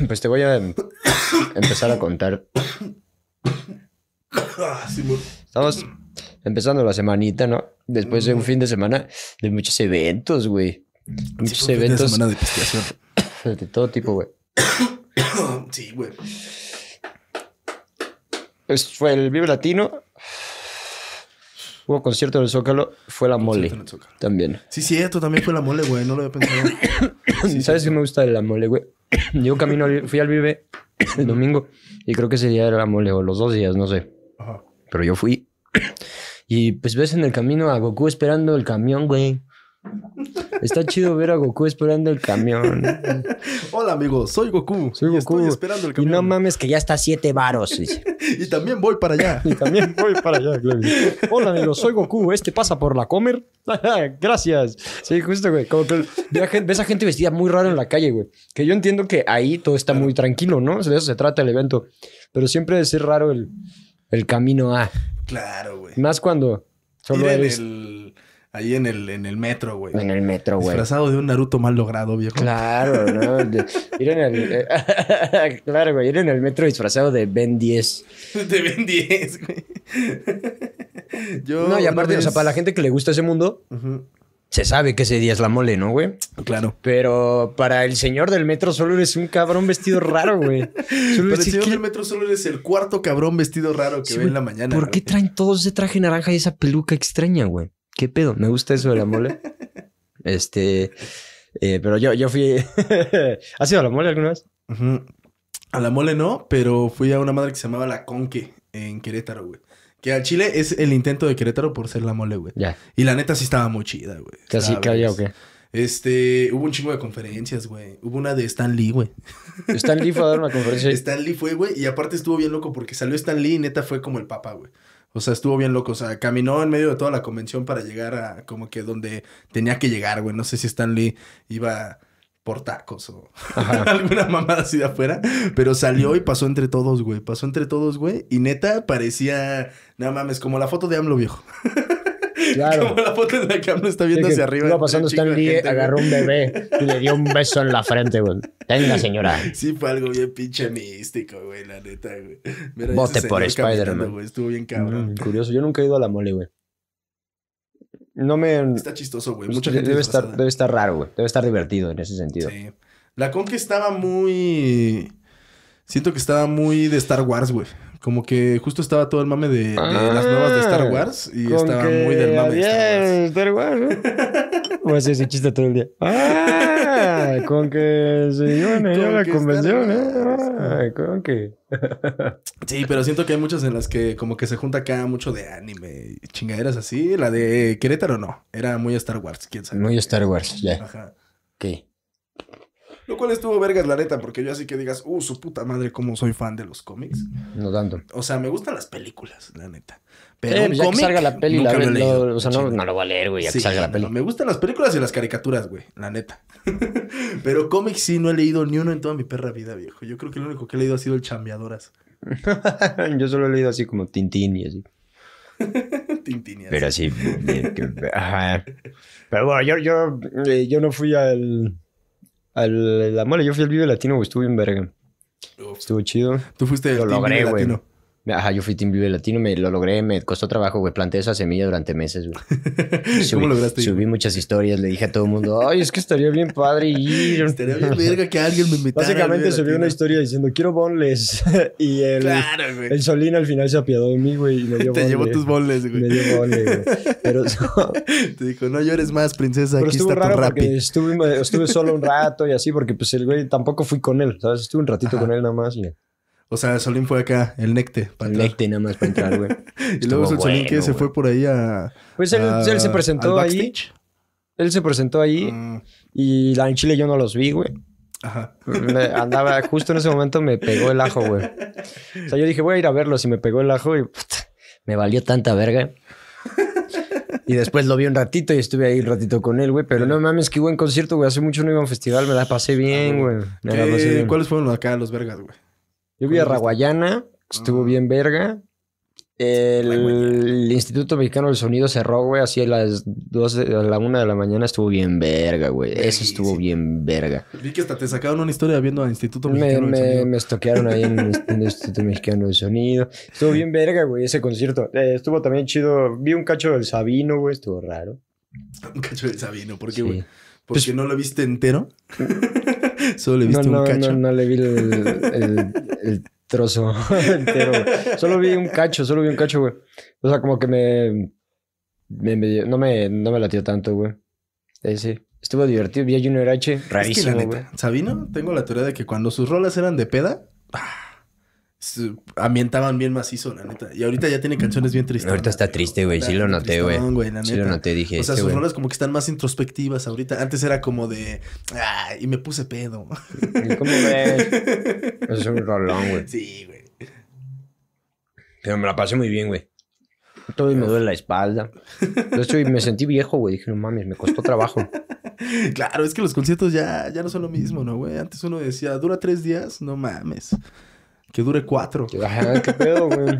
Pues te voy a empezar a contar. Estamos empezando la semanita, ¿no? Después de un fin de semana de muchos eventos, güey. Muchos eventos. Fin de semana de pisteación. De todo tipo, güey. Sí, güey. Pues fue el Vive Latino. Hubo concierto del Zócalo. Fue la Mole. También. Sí, cierto. También fue la Mole, güey. No lo había pensado. Sí, ¿Sabes qué me gusta de la Mole, güey? Yo fui al Vive el domingo. Y creo que ese día era la Mole. O los 2 días, no sé. Ajá. Pero yo fui. Y pues ves en el camino a Goku esperando el camión, güey. Está chido ver a Goku esperando el camión. Hola, amigos. Soy Goku. Soy Goku. Estoy esperando el camión. Y no mames que ya está 7 varos. Y también voy para allá. Y también voy para allá, claro. Hola, amigos. Soy Goku. ¿Este pasa por la Comer? Gracias. Sí, justo, güey. Como que ves a gente vestida muy raro en la calle, güey. Que yo entiendo que ahí todo está muy tranquilo, ¿no? De eso se trata el evento. Pero siempre debe ser raro el camino a... Claro, güey. Más cuando solo eres... Ahí en el metro, güey. En el metro, güey. Disfrazado de un Naruto mal logrado, viejo. Claro, ¿no? Claro, güey. Ir en el metro disfrazado de Ben 10. De Ben 10, güey. No, y aparte, o sea, para la gente que le gusta ese mundo, se sabe que ese día es la Mole, ¿no, güey? Claro. Pero para el señor del metro solo eres un cabrón vestido raro, güey. Para el señor del metro solo eres el cuarto cabrón vestido raro que ve en la mañana. ¿Por qué traen todos ese traje naranja y esa peluca extraña, güey? ¿Qué pedo? Me gusta eso de la Mole. Pero yo fui... ¿Has ido a la Mole alguna vez? A la Mole no, pero fui a una madre que se llamaba La Conque en Querétaro, güey. Que al Chile es el intento de Querétaro por ser la Mole, güey. Ya. Y la neta sí estaba muy chida, güey. ¿Casi que había o qué? Hubo un chingo de conferencias, güey. Hubo una de Stan Lee, güey. Stan Lee fue a dar una conferencia. Stan Lee fue, güey. Y aparte estuvo bien loco porque salió Stan Lee y neta fue como el papa, güey. O sea, estuvo bien loco. O sea, caminó en medio de toda la convención para llegar a como que donde tenía que llegar, güey. No sé si Stan Lee iba por tacos o alguna mamada así de afuera. Pero salió y pasó entre todos, güey. Pasó entre todos, güey. Y neta parecía, no mames, como la foto de AMLO, viejo. Claro. Como la foto en la que AMLO está viendo hacia arriba. Iba pasando Stan Lee, agarró un bebé y le dio un beso en la frente, güey. Tenga, señora. Sí, fue algo bien pinche místico, güey, la neta, güey. Mira, vote por Spider-Man. Estuvo bien cabrón. Curioso, yo nunca he ido a la Mole, güey. No me... Está chistoso, güey. Pues mucha gente debe estar raro, güey. Debe estar divertido en ese sentido. Sí. La Conque estaba muy... Siento que estaba muy de Star Wars, güey. Como que justo estaba todo el mame de las nuevas de Star Wars. Y estaba muy del mame de Star Wars, ¿no? Voy a hacer ese chiste todo el día. Con que se iban a ir a la convención, con que... Sí, pero siento que hay muchas en las que como que se junta acá mucho de anime y chingaderas así. La de Querétaro no. Era muy Star Wars, quién sabe. Muy Star Wars, ya. Ajá. ¿Qué? Lo cual estuvo vergas, la neta, porque yo así que digas, su puta madre, cómo soy fan de los cómics. No tanto. O sea, me gustan las películas, la neta. Pero un ya cómic, que salga la peli, nunca lo he leído. o sea, no lo voy a leer, güey, ya Sí, que salga la peli. No, me gustan las películas y las caricaturas, güey, la neta. Pero cómics sí no he leído ni uno en toda mi perra vida, viejo. Yo creo que lo único que he leído ha sido el Chambeadoras. Yo solo he leído así como Tintín y así. Tintín y así. Pero así. Ajá. Pero bueno, yo no fui a la Mole, yo fui al Vive Latino, güey, estuvo bien verga. Estuvo chido. Tú fuiste lo logré, güey. Latino. Ajá, yo fui Team Vive Latino, lo logré, me costó trabajo, güey. Planté esa semilla durante meses, güey. ¿Cómo lograste? Subí muchas historias, le dije a todo el mundo, ay, es que estaría bien padre ir. Estaría bien verga que alguien me invitara. Básicamente subí una historia diciendo, quiero boneless. Y el Solín al final se apiadó de mí, güey, y me dio Te llevó tus boneless, güey. Me dio boneless, güey. Pero te dijo, no llores más, princesa, pero aquí estuvo está tu raro Rappi. porque estuve solo un rato y así, porque pues el güey tampoco fui con él, ¿sabes? Estuve un ratito con él nada más y... O sea, Solín fue acá, el Necte. El Necte nada más para entrar, güey. Y luego el Solín que se fue por ahí a... Pues él se presentó ahí. Él se presentó ahí y la en Chile yo no los vi, güey. Ajá. Andaba, justo en ese momento me pegó el ajo, güey. O sea, yo dije, voy a ir a verlos y me pegó el ajo y me valió tanta verga. Y después lo vi un ratito y estuve ahí un ratito con él, güey. Pero no mames, qué buen concierto, güey. Hace mucho no iba a un festival, me la pasé bien, güey. ¿Cuáles fueron acá los vergas, güey? Yo vi a Raguayana, estuvo bien verga. El Instituto Mexicano del Sonido cerró, güey, así a las 12, a la 1 de la mañana. Estuvo bien verga, güey. Eso estuvo bien verga. Vi que hasta te sacaron una historia viendo al Instituto Mexicano del Sonido. Me estoquearon ahí en el Instituto Mexicano del Sonido. Estuvo bien verga, güey, ese concierto. Estuvo también chido. Vi un cacho del Sabino, güey. Estuvo raro. Un cacho del Sabino. ¿Por qué, Sí. güey? ¿Porque no lo viste entero? Solo le viste un cacho. No le vi el trozo entero, güey. Solo vi un cacho, güey. O sea, como que no me latió tanto, güey. Sí. Estuvo divertido. Vi a Junior H. Rarísimo, es que, güey. la neta, Sabino, tengo la teoría de que cuando sus rolas eran de peda, ambientaban bien macizo, la neta. Y ahorita ya tiene canciones bien tristes. Ahorita está triste, güey. Sí lo noté, güey. Sí lo noté, dije. O sea, sus rolas como que están más introspectivas ahorita. Antes era como de... y me puse pedo. ¿Cómo ves? Es un rolón, güey. Sí, güey. Pero me la pasé muy bien, güey. Todo me duele la espalda. De hecho, me sentí viejo, güey. Dije, no mames, me costó trabajo. Claro, es que los conciertos ya no son lo mismo, ¿no, güey? Antes uno decía, ¿dura 3 días? No mames. Que dure 4. Ajá, qué pedo, güey.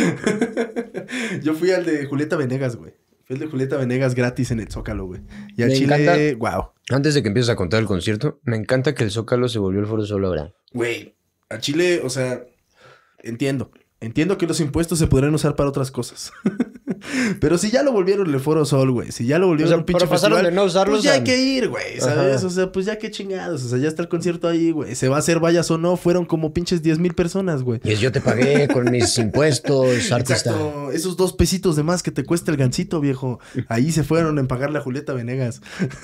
Yo fui al de Julieta Venegas, güey. Fui al de Julieta Venegas gratis en el Zócalo, güey. Y al Me Chile, encanta. wow. Antes de que empieces a contar el concierto, me encanta que el Zócalo se volvió el Foro Sol ahora. Güey, al Chile, o sea, entiendo que los impuestos se podrían usar para otras cosas. Pero si ya lo volvieron el Foro Sol, güey. Si ya lo volvieron un pinche pasaron festival, de no usarlos, pues ya hay que ir, güey, ¿sabes? Ajá. O sea, pues ya qué chingados. O sea, ya está el concierto ahí, güey. Se va a hacer vayas o no. Fueron como pinches 10,000 personas, güey. Y yo te pagué con mis impuestos, artista. Exacto. Esos 2 pesitos de más que te cuesta el gancito, viejo. Ahí se fueron en pagarle a Julieta Venegas.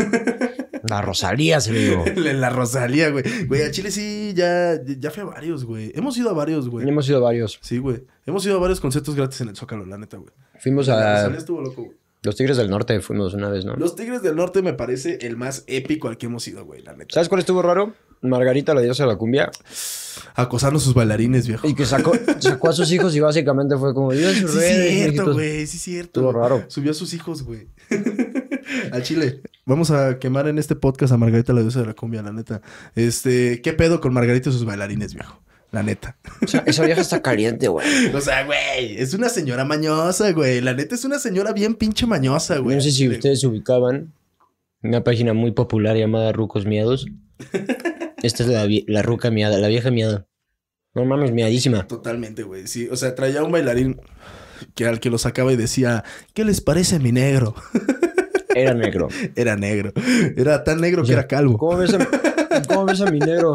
La Rosalía, se le digo. La Rosalía, güey. Güey, a Chile sí, ya fui a varios, güey. Hemos ido a varios, güey. Hemos ido a varios. Sí, güey. Hemos ido a varios conciertos gratis en el Zócalo, la neta, güey. Fuimos a... La Rosalía estuvo loco, güey. Los Tigres del Norte fuimos una vez, ¿no? Los Tigres del Norte me parece el más épico al que hemos ido, güey, la neta. ¿Sabes cuál estuvo raro? Margarita, la diosa de la cumbia. Acosando a sus bailarines, viejo. Y que sacó a sus hijos y básicamente fue como... Sí, cierto, güey. Sí, cierto. Estuvo raro. Subió a sus hijos, güey. Al Chile. Vamos a quemar en este podcast a Margarita, la diosa de la cumbia, la neta. ¿Qué pedo con Margarita y sus bailarines, viejo? La neta. O sea, esa vieja está caliente, güey. O sea, güey, es una señora mañosa, güey. La neta es una señora bien pinche mañosa, güey. No sé si ustedes se ubicaban una página muy popular llamada Rucos Miados. Esta es la ruca miada, la vieja miada. No mames, miadísima. Totalmente, güey. Sí, o sea, traía un bailarín al que lo sacaba y decía, ¿qué les parece mi negro? Era negro. Era negro. Era tan negro que era calvo. ¿Cómo ves a mi negro?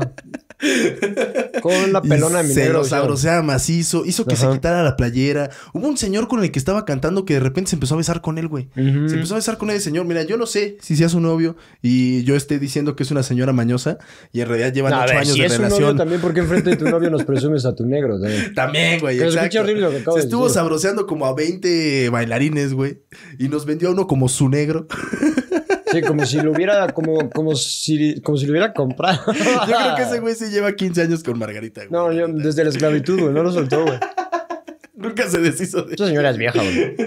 ¿Cómo ves la pelona de mi negro? Se lo sabroseaba macizo. Hizo que se quitara la playera. Hubo un señor con el que estaba cantando que de repente se empezó a besar con él, güey. Se empezó a besar con el señor. Mira, yo no sé si sea su novio y yo esté diciendo que es una señora mañosa y en realidad llevan 8 años de relación. Es un novio también, porque enfrente de tu novio nos presumes a tu negro también. También, güey. Exacto. Horrible lo que acabo se de estuvo decir. sabroseando como a 20 bailarines, güey. Y nos vendió a uno como su negro. Sí, como si lo hubiera, como si lo hubiera comprado. Yo creo que ese güey sí lleva 15 años con Margarita, güey. No, yo desde la esclavitud, güey, no lo soltó, güey. Nunca se deshizo de... Esa señora es vieja, güey.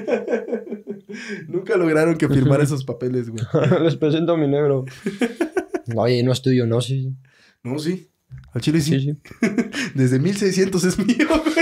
Nunca lograron que firmara esos papeles, güey. Les presento a mi negro. Oye, no es tuyo, ¿no? Sí. No, sí. Al chile sí. Sí. Desde 1600 es mío, güey.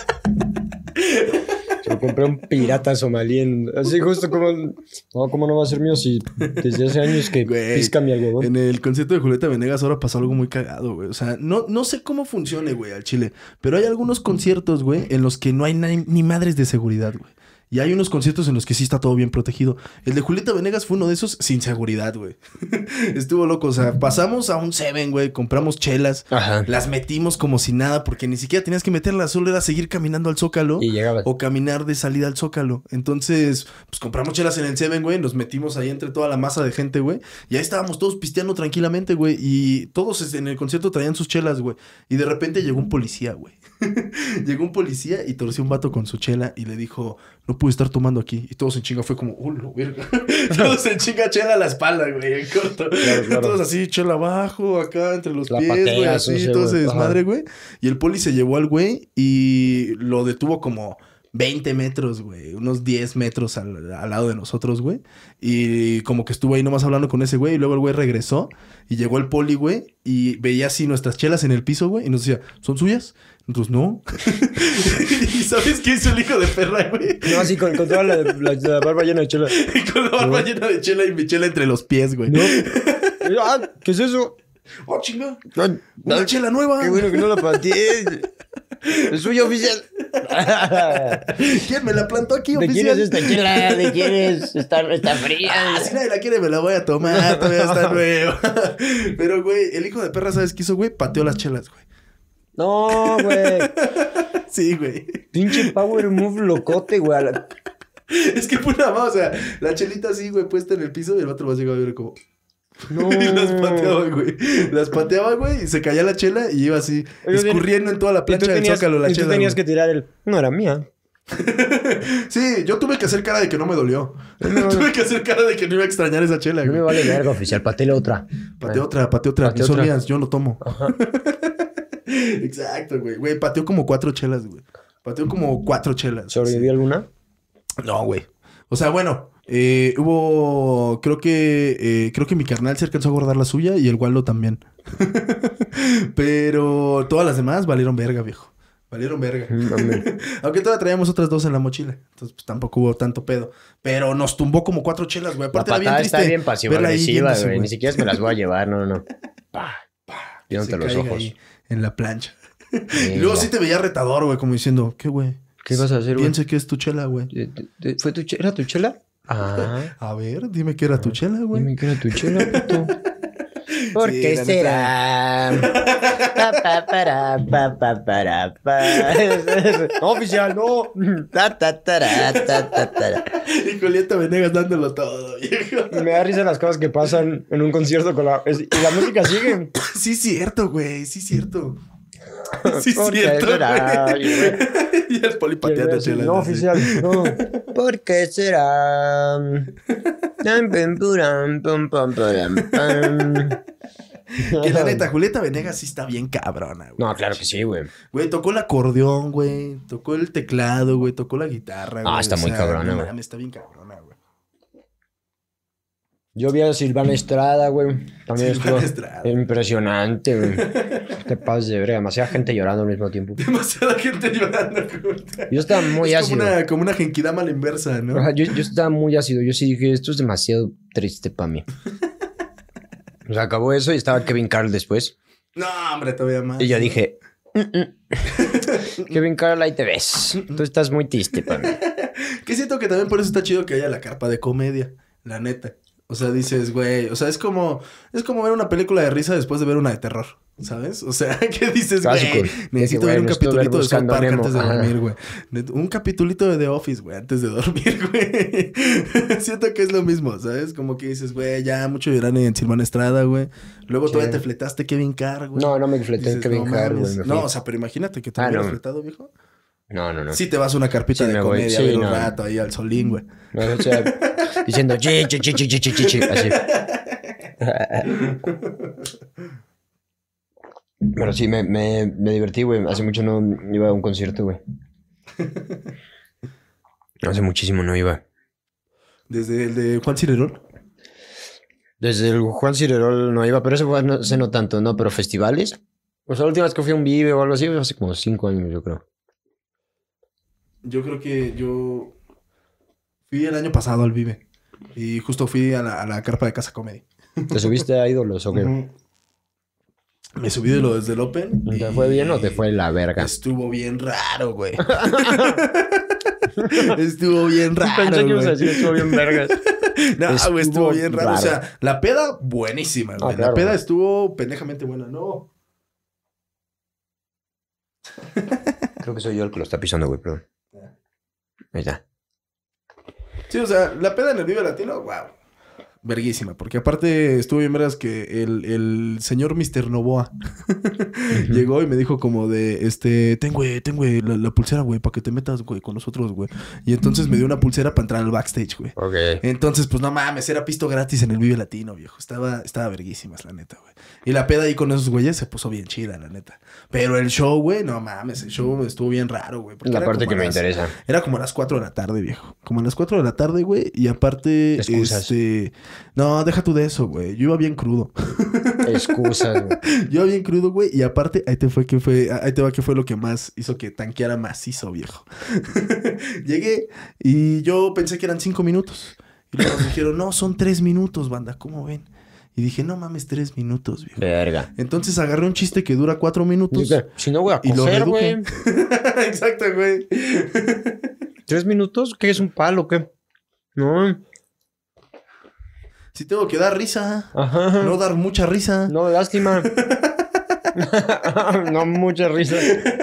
Yo compré un pirata somalí así justo como... No, ¿cómo no va a ser mío si desde hace años que pisca mi algodón? En el concierto de Julieta Venegas ahora pasó algo muy cagado, güey. O sea, no sé cómo funcione, güey, al Chile. Pero hay algunos conciertos, güey, en los que no hay ni madres de seguridad, güey. Y hay unos conciertos en los que sí está todo bien protegido. El de Julieta Venegas fue uno de esos sin seguridad, güey. Estuvo loco. O sea, pasamos a un Seven, güey. Compramos chelas. Ajá. Las metimos como si nada. Porque ni siquiera tenías que meterlas. Solo era seguir caminando al Zócalo. Y llegabas. O caminar de salida al Zócalo. Entonces, pues compramos chelas en el Seven, güey. Nos metimos ahí entre toda la masa de gente, güey. Y ahí estábamos todos pisteando tranquilamente, güey. Y todos en el concierto traían sus chelas, güey. Y de repente llegó un policía, güey. Llegó un policía y torció un vato con su chela y le dijo, no pude estar tomando aquí. Y todos en chinga fue como, lo verga. Todos en chinga, chela a la espalda, güey, en corto. Claro. Todos así, chela abajo, acá entre los pies, güey, así, todo se desmadre, güey. Y el poli se llevó al güey y lo detuvo como 20 metros, güey. Unos 10 metros al lado de nosotros, güey. Y como que estuvo ahí nomás hablando con ese güey. Y luego el güey regresó. Y llegó el poli, güey. Y veía así nuestras chelas en el piso, güey. Y nos decía, ¿son suyas? Nosotros, no. ¿Y sabes qué hizo el hijo de perra, güey? No, así con toda la barba llena de chela. Con la barba llena de chela y mi chela entre los pies, güey. No. ¿Qué es eso? ¡Oh, chinga! No, ¡Una chela nueva! Qué bueno que no la pateé. Es suya, oficial. ¿Quién me la plantó aquí, ¿De oficial? quién es esta chela? ¿De quién es? Está fría. Si nadie la quiere, me la voy a tomar. Todavía está nueva. Pero, güey, el hijo de perra, ¿sabes qué hizo, güey? Pateó las chelas, güey. No, güey. Sí, güey. Pinche power move locote, güey. Es que fue nada más, o sea, la chelita así, güey, puesta en el piso y el vato más llegaba a ver como... No. Y las pateaba, güey. Las pateaba, güey, y se caía la chela y iba así, escurriendo en toda la plancha del Zócalo la chela. Tú tenías güey. que tirar el... No era mía. Sí, yo tuve que hacer cara de que no me dolió. Tuve que hacer cara de que no iba a extrañar esa chela, No güey. me vale verga, oficial. Pateale otra. Pateé otra. Pateé Son otra. mías, yo lo tomo. Ajá. Exacto, güey. Güey, pateó como 4 chelas, güey. Pateó como 4 chelas. ¿Sobrevivió alguna? No, güey. O sea, bueno, hubo... Creo que mi carnal se alcanzó a guardar la suya y el Waldo también. Pero todas las demás valieron verga, viejo. Valieron verga. Aunque todavía traíamos otras 2 en la mochila. Entonces, pues tampoco hubo tanto pedo. Pero nos tumbó como 4 chelas, güey. La Aparte, era bien patada triste. está bien pasivo-agresiva, viéndose, güey. Ni siquiera me las voy a llevar, no. Viéndote los caiga ojos. ahí en la plancha. Sí, Y luego ya. sí te veía retador, güey, como diciendo, ¿qué, güey? ¿Qué vas a hacer, güey? Piense que es tu chela, güey. ¿Fue tu chela? ¿Era tu chela? Ah. A ver, dime que era tu chela, güey. Dime que era tu chela, puto. ¿Por Sí, qué la será? No, oficial, no. Y Julieta Venegas dándolo todo, viejo. Me da risa las cosas que pasan en un concierto con la... Y la música sigue. Sí, cierto, güey. Sí, cierto. Sí, ¿Por qué cierto, será? güey. Y el poli pateando chelas. No, así. oficial, no. ¿Por qué será? Que la neta, Julieta Venegas sí está bien cabrona, güey. No, claro que sí, güey. Güey, tocó el acordeón, güey. Tocó el teclado, güey. Tocó la guitarra, güey. Está muy cabrona, no güey. mames, está bien cabrona, güey. Yo vi a Silvana Estrada, güey. También Silvana estuvo Estrada. impresionante, güey. Te pasas de verga. Demasiada gente llorando al mismo tiempo. Demasiada gente llorando. Yo estaba muy es ácido. como una genkidama a la inversa, ¿no? Ajá, yo estaba muy ácido. Yo sí dije, esto es demasiado triste para mí. O sea, acabó eso y estaba Kevin Carl después. No, hombre, todavía más. Y yo dije, Kevin Carl, ahí te ves. Tú estás muy triste para mí. Que siento que también por eso está chido que haya la carpa de comedia, la neta. O sea, dices, güey, o sea, es como ver una película de risa después de ver una de terror, ¿sabes? O sea, ¿qué dices, Clásico. güey? Necesito ver un necesito ver capitulito de South Buscando Park Nemo. antes de Ajá. dormir, güey. Un capitulito de The Office, güey, antes de dormir, güey. Siento que es lo mismo, ¿sabes? Como que dices, güey, ya mucho llorar en Silvana Estrada, güey. Luego Sí. todavía te fletaste Kevin Carr, güey. No me fleté en Dices, Kevin no Carl, mames. güey. me fui. No, o sea, pero imagínate que te hubieras no. fletado, viejo. No. Sí te vas a una carpita Sí, de me voy. comedia Sí, a ver un no. rato ahí al solín, güey. No, o sea, diciendo chi, así. Pero sí, me divertí, güey. Hace mucho no iba a un concierto, güey. Hace muchísimo no iba. Desde el de Juan Cirerol. Desde el Juan Cirerol no iba, pero eso fue, no sé, no tanto, ¿no? Pero festivales. O sea, la última vez que fui a un Vive o algo así fue hace como 5 años, yo creo. Yo creo que yo fui el año pasado al Vive. Y justo fui a la carpa de Casa Comedy. ¿Te subiste a ídolos o qué? Ujú. Me subí de lo desde el Open. ¿Te y fue bien o te fue la verga? Estuvo bien raro, güey. Estuvo bien raro, Pensé que ibas a güey. decir estuvo bien vergas. No, güey, estuvo Estuvo bien raro. O raro. sea, la peda, buenísima, güey. claro, La peda güey. estuvo pendejamente buena. No. Creo que soy yo el que lo está pisando, güey, perdón. Ahí está. Sí, o sea, la peda en el Vive Latino, wow. verguísima. Porque aparte estuvo bien vergas que el señor Mr. Novoa llegó y me dijo como de, tengo la pulsera, güey, para que te metas, güey, con nosotros, güey. Y entonces me dio una pulsera para entrar al backstage, güey. Ok. Entonces, pues no mames, era pisto gratis en el Vive Latino, viejo. Estaba verguísimas, la neta, güey. Y la peda ahí con esos güeyes se puso bien chida, la neta. Pero el show, güey, no mames, el show estuvo bien raro, güey. La parte que me interesa. Era como a las 4 de la tarde, viejo. Como a las 4 de la tarde, güey. Y aparte, Excusas. No, deja tú de eso, güey. Yo iba bien crudo. Excusas, güey. Yo iba bien crudo, güey. Y aparte, ahí te va que fue lo que más hizo que tanqueara macizo, viejo. Llegué y yo pensé que eran 5 minutos. Y luego me dijeron, no, son 3 minutos, banda. ¿Cómo ven? Y dije, no mames, 3 minutos, viejo. Verga. Entonces agarré un chiste que dura 4 minutos. Si no voy a Y lo coger, reduje. güey. Exacto, güey. 3 minutos, ¿qué es un palo, qué? No. Si tengo que dar risa. Ajá. No dar mucha risa. No, lástima. No, mucha risa.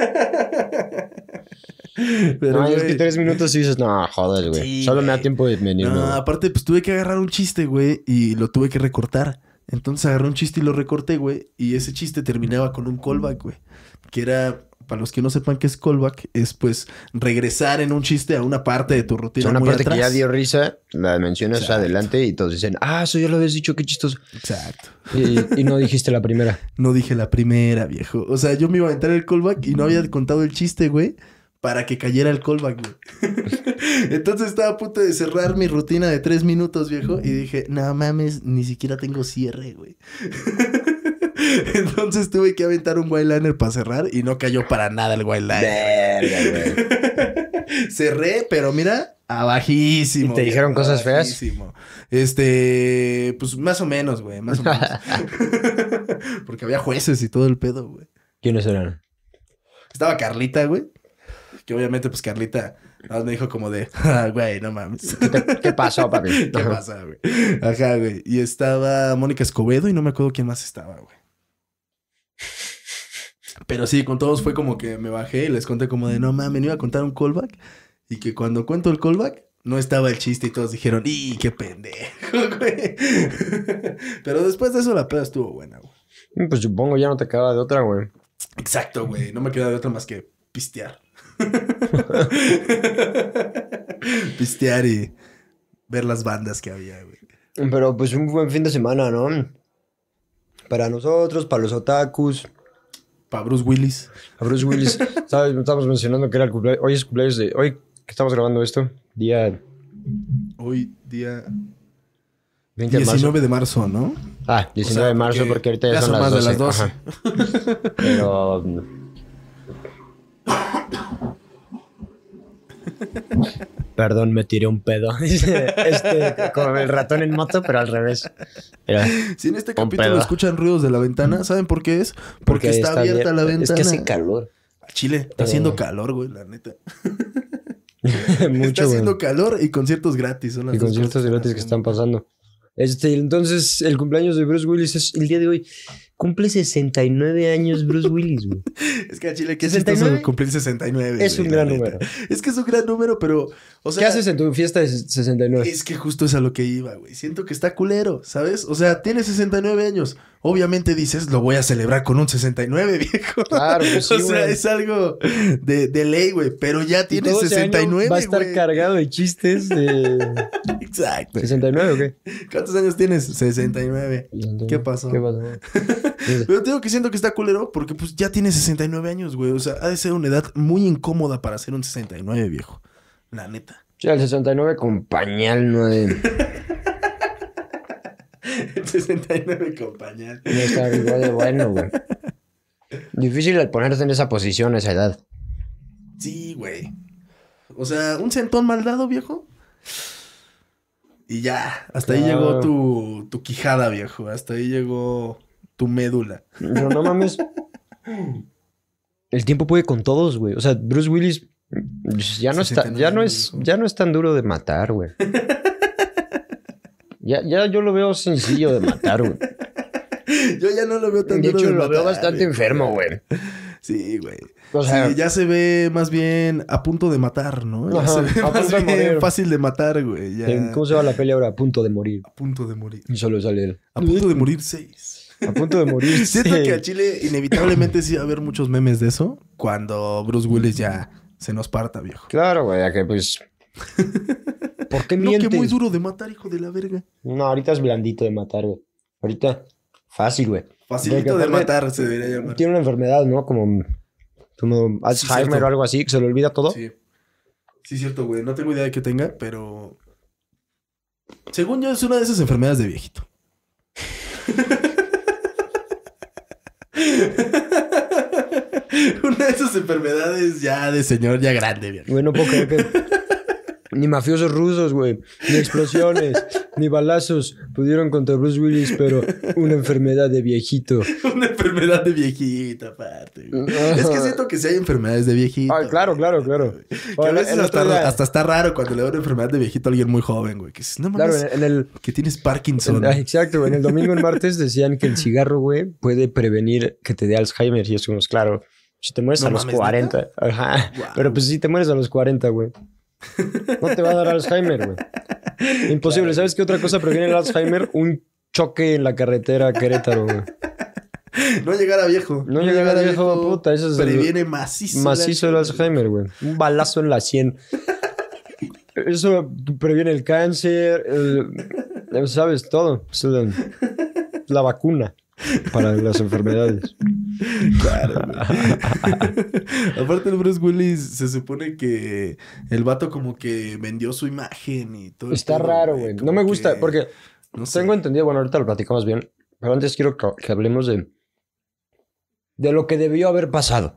Pero, No, es güey, que 3 minutos y dices, no, joder, güey. Sí, Solo me da güey. tiempo de venirme. No, güey. aparte, pues tuve que agarrar un chiste, güey, y lo tuve que recortar. Entonces agarré un chiste y lo recorté, güey. Y ese chiste terminaba con un callback, güey. Que era, para los que no sepan qué es callback, es pues regresar en un chiste a una parte de tu O rutina sea, una muy parte atrás. que ya dio risa, la mencionas Exacto. adelante y todos dicen, eso ya lo habías dicho, qué chistoso. Exacto. Y no dijiste la primera. No dije la primera, viejo. O sea, yo me iba a aventar el callback y no había contado el chiste, güey, para que cayera el callback, güey. Entonces estaba a punto de cerrar mi rutina de 3 minutos, viejo. Y dije, no mames, ni siquiera tengo cierre, güey. Entonces tuve que aventar un whiteliner para cerrar y no cayó para nada el whiteliner. Verga, güey. Cerré, pero mira, abajísimo. ¿Y te dijeron viejo, cosas feas? abajísimo. Pues más o menos, güey, más o menos. Porque había jueces y todo el pedo, güey. ¿Quiénes eran? Estaba Carlita, güey. Que obviamente, pues Carlita nada más me dijo como de, güey, no mames. ¿Qué pasó, papi? ¿Qué pasa, güey? Ajá, güey. Y estaba Mónica Escobedo y no me acuerdo quién más estaba, güey. Pero sí, con todos fue como que me bajé y les conté como de, no mames, iba a contar un callback. Y que cuando cuento el callback, no estaba el chiste y todos dijeron, ¡y qué pendejo, güey! Pero después de eso la peda estuvo buena, güey. Pues supongo ya no te quedaba de otra, güey. Exacto, güey. No me queda de otra más que pistear. Pistear y ver las bandas que había, güey. Pero pues un buen fin de semana, ¿no? Para nosotros, para los otakus, Para Bruce Willis. a Bruce Willis. ¿Sabes? Estamos mencionando que era el cumpleaños. Hoy es cumpleaños de... Hoy que estamos grabando esto, día Hoy, día 20 de marzo. 19 de marzo, ¿no? 19 de marzo, porque ahorita ya son las más 12. de las 12. Ajá. Pero... Perdón, me tiré un pedo. Como el ratón en moto, pero al revés. Era, Si en este Un capítulo pedo. escuchan ruidos de la ventana, ¿saben por qué es? Porque está abierta la ventana. Es que hace calor. Chile, está haciendo calor, güey, la neta. Mucho, Está güey. haciendo calor y conciertos gratis. Son las Y dos conciertos cosas gratis que haciendo. están pasando. Entonces, el cumpleaños de Bruce Willis es el día de hoy. Cumple 69 años Bruce Willis, güey. Es que a Chile, qué 69? chistoso cumplir 69. Es güey, un la gran neta. número. Es que es un gran número, pero, o sea, ¿Qué haces en tu fiesta de 69? es que justo es a lo que iba, güey. Siento que está culero, ¿sabes? O sea, tiene 69 años. Obviamente dices, lo voy a celebrar con un 69, viejo. Claro, pues sí, O sea, güey. es algo de ley, güey. Pero ya Y tiene todo ese año 69, va a estar güey. cargado de chistes de... Exacto. ¿69 o qué? ¿Cuántos años tienes? 69. ¿Qué pasó? ¿Qué pasó? Pero te digo que siento que está culero porque pues ya tiene 69 años, güey. O sea, ha de ser una edad muy incómoda para ser un 69, viejo. La neta. Sí, el 69 con pañal, no de... El 69 con pañal. No está igual de bueno, güey. Difícil el ponerse en esa posición a esa edad. Sí, güey. O sea, un centón mal dado, viejo. Y ya, hasta ahí Claro. llegó tu quijada, viejo. Hasta ahí llegó tu médula. Pero no mames. El tiempo puede con todos, güey. O sea, Bruce Willis ya no está, 69, ya no es tan duro de matar, güey. Ya yo lo veo sencillo de matar, güey. Yo ya no lo veo tan De duro hecho, de lo veo matar, bastante viejo. enfermo, güey. Sí, güey. O sea, sí, ya se ve más bien a punto de matar, ¿no? Ya Ajá, se ve a más punto de bien morir. fácil de matar, güey. Ya... ¿Cómo se llama la peli ahora? A punto de morir. A punto de morir. Y solo sale él. A punto de morir 6. A punto de morir. Siento sí. que a Chile inevitablemente sí va a haber muchos memes de eso cuando Bruce Willis ya se nos parta, viejo. Claro, güey, ya que pues... ¿Por qué No, mientes? que muy duro de matar, hijo de la verga. No, ahorita es blandito de matar, güey. Ahorita, fácil, güey. Facilito Porque de aparte matar se debería llamar. Tiene una enfermedad, ¿no? Como Alzheimer cierto. o algo así, que se le olvida todo. Sí. Sí, cierto, güey. No tengo idea de qué tenga, pero... Según yo, es una de esas enfermedades de viejito. Una de esas enfermedades ya de señor ya grande, viejo. Güey, no puedo creer que ni mafiosos rusos, güey, ni explosiones, ni balazos pudieron contra Bruce Willis, pero una enfermedad de viejito. Una enfermedad de viejito, aparte. Güey. Es que siento que sí hay enfermedades de viejito. Ay, claro, claro, claro. Que a veces hasta está raro cuando le da una enfermedad de viejito a alguien muy joven, güey. Que dices, no mames, Claro, en el... que tienes Parkinson. Exacto, güey. En el domingo, en martes, decían que el cigarro, güey, puede prevenir que te dé Alzheimer. Y es como, claro, si te mueres No a los mames, 40. ¿neta? Ajá. Wow. Pero pues si te mueres a los 40, güey. No te va a dar Alzheimer, güey. Imposible. Claro. ¿Sabes qué otra cosa previene el Alzheimer? Un choque en la carretera Querétaro, güey. No llegar a viejo. No llegar a viejo, puta. Eso es previene macizo. macizo el Alzheimer, güey. Un balazo en la 100. Eso previene el cáncer, sabes, todo. Es la vacuna para las enfermedades. Claro, güey. Aparte el Bruce Willis se supone que el vato como que vendió su imagen y todo. Está raro, güey. No me gusta que... porque No sé. tengo entendido, bueno, ahorita lo platicamos bien, pero antes quiero que hablemos de lo que debió haber pasado.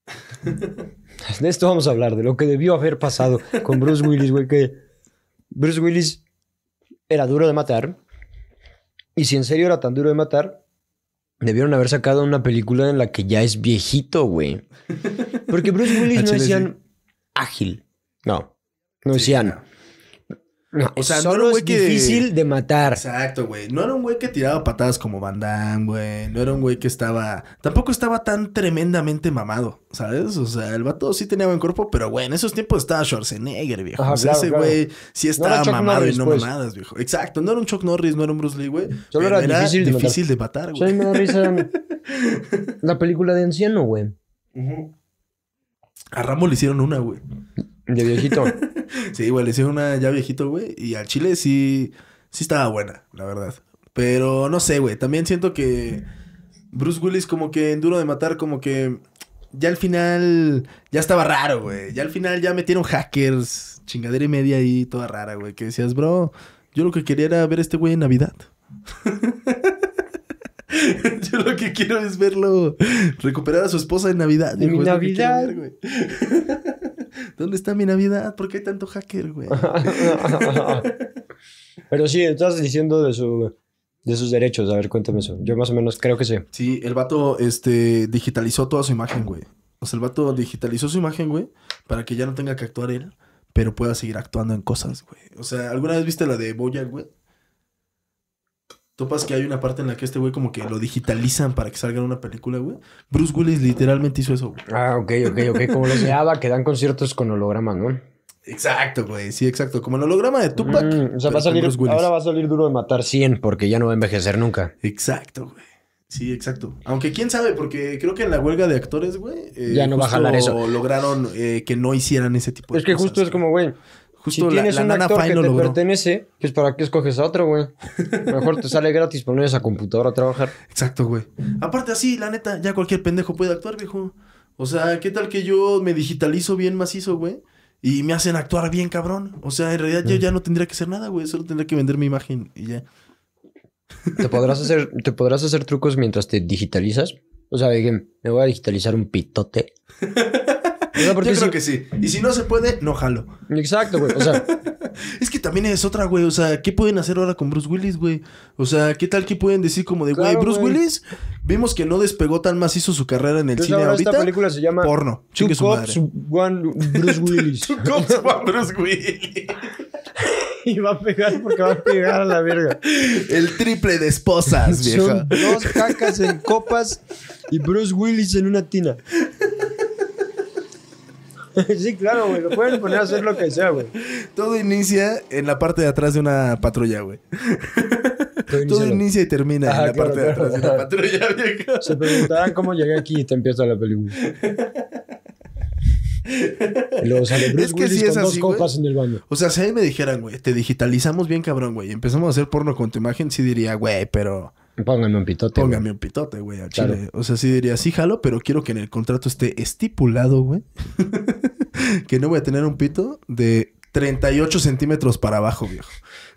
De esto vamos a hablar, de lo que debió haber pasado con Bruce Willis, güey, que Bruce Willis era duro de matar y si en serio era tan duro de matar, debieron haber sacado una película en la que ya es viejito, güey. Porque Bruce Willis no decían ágil. No decían... No, o sea, no solo era un güey es que... difícil de matar. Exacto, güey. No era un güey que tiraba patadas como Van Damme, güey. No era un güey que estaba... Tampoco estaba tan tremendamente mamado, ¿sabes? O sea, el vato sí tenía buen cuerpo, pero, güey, en esos tiempos estaba Schwarzenegger, viejo. Ajá, o sea, claro, ese claro. güey sí No estaba era Chuck mamado Norris, y no pues. mamadas, viejo. Exacto. No era un Chuck Norris, no era un Bruce Lee, güey. Solo pero era difícil de matar, O sea, a güey. mí me da risa la película de anciano, güey. Ujú. A Rambo le hicieron una, güey. De viejito. Sí, güey, le hicieron una ya viejito, güey. Y al chile sí estaba buena, la verdad. Pero no sé, güey. También siento que Bruce Willis como que en Duro de Matar como que ya al final ya estaba raro, güey. Ya al final ya metieron hackers, chingadera y media ahí, toda rara, güey. Que decías, bro, yo lo que quería era ver a este güey en Navidad. Yo lo que quiero es verlo recuperar a su esposa en Navidad. ¿De mi viejo, es lo que quiero Navidad? ver, güey. ¿Dónde está mi Navidad? ¿Por qué hay tanto hacker, güey? Pero sí, estás diciendo de sus derechos. A ver, cuéntame eso. Yo más o menos creo que sí. Sí, el vato digitalizó toda su imagen, güey. O sea, el vato digitalizó su imagen, güey, para que ya no tenga que actuar él, pero pueda seguir actuando en cosas, güey. O sea, ¿alguna vez viste la de BoJack, güey? Topas que hay una parte en la que este güey como que lo digitalizan para que salga en una película, güey. Bruce Willis literalmente hizo eso, güey. Ah, ok. Como los de ABBA que dan conciertos con hologramas, ¿no? Exacto, güey. Sí, exacto. Como el holograma de Tupac. O sea, pero con Bruce Willis. ahora va a salir Duro de Matar 100 porque ya no va a envejecer nunca. Exacto, güey. Sí, exacto. Aunque quién sabe, porque creo que en la huelga de actores, güey... Ya no va a jalar eso. Lograron que no hicieran ese tipo de Es que cosas. justo es como, güey, Justo si tienes un Nana actor Fine que lo te logró. pertenece, pues ¿para qué escoges a otro, güey? Mejor te sale gratis poner esa computadora a trabajar. Exacto, güey. Aparte así, la neta, ya cualquier pendejo puede actuar, viejo. O sea, ¿qué tal que yo me digitalizo bien macizo, güey? Y me hacen actuar bien, cabrón. O sea, en realidad yo ya no tendría que hacer nada, güey. Solo tendría que vender mi imagen y ya. ¿Te podrás hacer trucos mientras te digitalizas? O sea, de que me voy a digitalizar un pitote. O sea, porque Yo creo que sí. Y si no se puede, no jalo. Exacto, güey. O sea, Es que también es otra, güey. O sea, ¿qué pueden hacer ahora con Bruce Willis, güey? O sea, ¿qué tal que pueden decir como de, güey, Claro, Bruce güey. Willis? Vimos que no despegó tan macizo su carrera en el entonces cine ahora ahorita. esta película se llama Porno. Two Chingue su Cops, madre. One Bruce Willis. Two Cops, One Bruce Willis. Y va a pegar porque va a pegar a la verga. El triple de esposas, vieja. Son 2 cacas en copas y Bruce Willis en una tina. Sí, claro, güey. Lo pueden poner a hacer lo que sea, güey. Todo inicia en la parte de atrás de una patrulla, güey. Todo inicia y termina en la parte de atrás de una patrulla, viejo. Se preguntarán cómo llegué aquí y te empieza la película. Y luego sale Bruce Willis con dos copas en el baño. O sea, si a mí me dijeran, güey, te digitalizamos bien cabrón, güey, y empezamos a hacer porno con tu imagen, sí diría, güey, pero... Póngame un pitote, Póngame un pitote, güey, al chile. O sea, sí diría, sí jalo, pero quiero que en el contrato esté estipulado, güey. Que no voy a tener un pito de 38 centímetros para abajo, viejo.